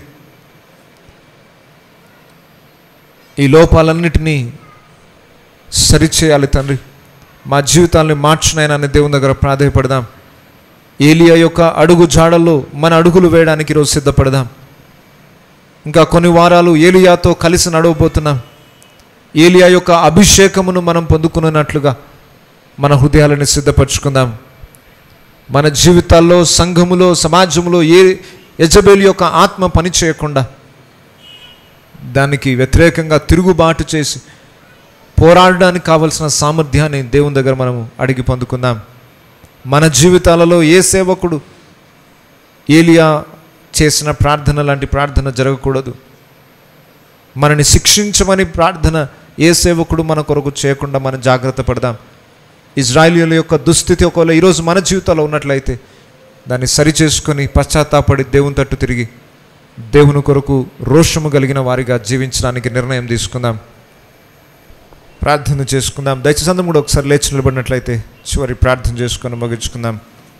ఈ లోపాలన్నిటినీ సరిచేయాలి తండ్రి. మా జీవితాన్ని మార్చునైనా అని దేవుని దగ్గర ప్రాధేయపడదాం. ఏలియా యొక్క అడుగు జాడల్లో మన అడుగులు వేయడానికి ఈరోజు సిద్ధపడదాం. ఇంకా కొన్ని వారాలు ఏలియాతో కలిసి నడవబోతున్నాం. ఏలియా యొక్క అభిషేకమును మనం పొందుకున్నట్లుగా మన హృదయాలను సిద్ధపరచుకుందాం. మన జీవితాల్లో, సంఘములో, సమాజంలో ఏ యెజబెలు యొక్క ఆత్మ పని చేయకుండా దానికి వ్యతిరేకంగా తిరుగుబాటు చేసి పోరాడడానికి కావలసిన సామర్థ్యాన్ని దేవుని దగ్గర మనము అడిగి పొందుకుందాం. మన జీవితాలలో ఏ సేవకుడు ఏలియా చేసిన ప్రార్థన లాంటి ప్రార్థన జరగకూడదు. మనని శిక్షించమని ప్రార్థన ఏ సేవకుడు మన కొరకు చేయకుండా మనం జాగ్రత్త పడదాం. ఇజ్రాయేలీయుల యొక్క దుస్థితి ఒకవేళ ఈరోజు మన జీవితంలో ఉన్నట్లయితే దాన్ని సరిచేసుకొని పశ్చాత్తాపడి దేవుని తట్టు తిరిగి దేవుని కొరకు రోషము కలిగిన వారిగా జీవించడానికి నిర్ణయం తీసుకుందాం. ప్రార్థన చేసుకుందాం. దయచేసి అందరం కూడా ఒకసారి లేచి నిలబడినట్లయితే చివరి ప్రార్థన చేసుకొని ముగించుకుందాం.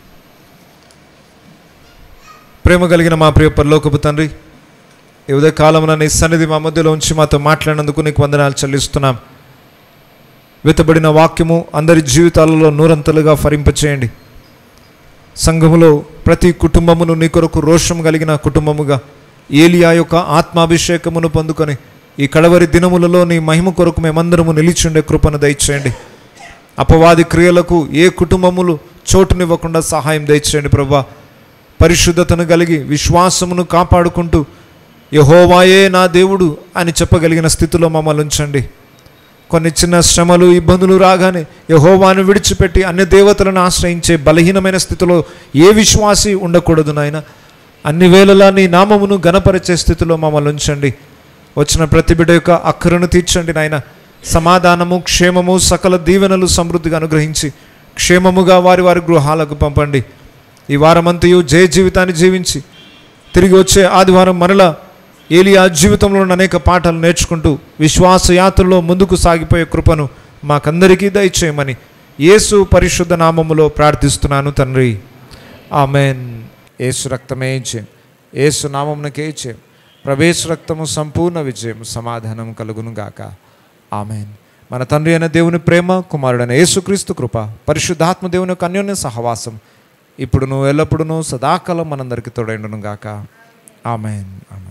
ప్రేమ కలిగిన మా ప్రియ పరలోకపు తండ్రి, ఈ ఉదయ కాలంలో నీ సన్నిధి మా మధ్యలో ఉంచి మాతో మాట్లాడినందుకు నీకు వందనాలు చెల్లిస్తున్నాం. వెతబడిన వాక్యము అందరి జీవితాలలో నూరంతలుగా ఫలింపచేయండి. సంఘములో ప్రతి కుటుంబమును నీ కొరకు రోషం కలిగిన కుటుంబముగా ఏలియా యొక్క ఆత్మాభిషేకమును పొందుకొని ఈ కడవరి దినములలో నీ మహిమ కొరకు మేమందరము నిలిచుండే కృపను దయచేయండి. అపవాది క్రియలకు ఏ కుటుంబములు చోటునివ్వకుండా సహాయం దయచేయండి ప్రభువా. పరిశుద్ధతను కలిగి విశ్వాసమును కాపాడుకుంటూ యెహోవాయే నా దేవుడు అని చెప్పగలిగిన స్థితిలో మమ్మల్ని ఉంచండి. కొన్ని చిన్న శ్రమలు, ఇబ్బందులు రాగానే యెహోవాను విడిచిపెట్టి అన్య దేవతలను ఆశ్రయించే బలహీనమైన స్థితిలో ఏ విశ్వాసి ఉండకూడదు నాయన. అన్ని వేళలా నీ నామమును గణపరిచే స్థితిలో మమ్మల్ని ఉంచండి. వచ్చిన ప్రతి బిడ్డ యొక్క అక్కరను తీర్చండి నాయన. సమాధానము, క్షేమము, సకల దీవెనలు సమృద్ధిగా అనుగ్రహించి క్షేమముగా వారి వారి గృహాలకు పంపండి. ఈ వారమంతయు జయ జీవితాన్ని జీవించి తిరిగి వచ్చే ఆదివారం మరలా ఏలియా జీవితంలో అనేక పాఠాలు నేర్చుకుంటూ విశ్వాస యాత్రలో ముందుకు సాగిపోయే కృపను మాకందరికీ దయచేయమని యేసు పరిశుద్ధ నామములో ప్రార్థిస్తున్నాను తండ్రి. ఆమెన్. యేసు రక్తమే జయం, యేసు నామమునకే జయం. ప్రవేశ రక్తము సంపూర్ణ విజయం, సమాధానం కలుగును గాక. ఆమెన్. మన తండ్రి అయిన దేవుని ప్రేమ, కుమారుడైన యేసుక్రీస్తు కృప, పరిశుద్ధాత్మ దేవుని యొక్క అన్యోన్య సహవాసం ఇప్పుడును ఎల్లప్పుడును సదాకాలం మనందరికీ తోడైండును గాక. ఆమెన్. ఆమెన్.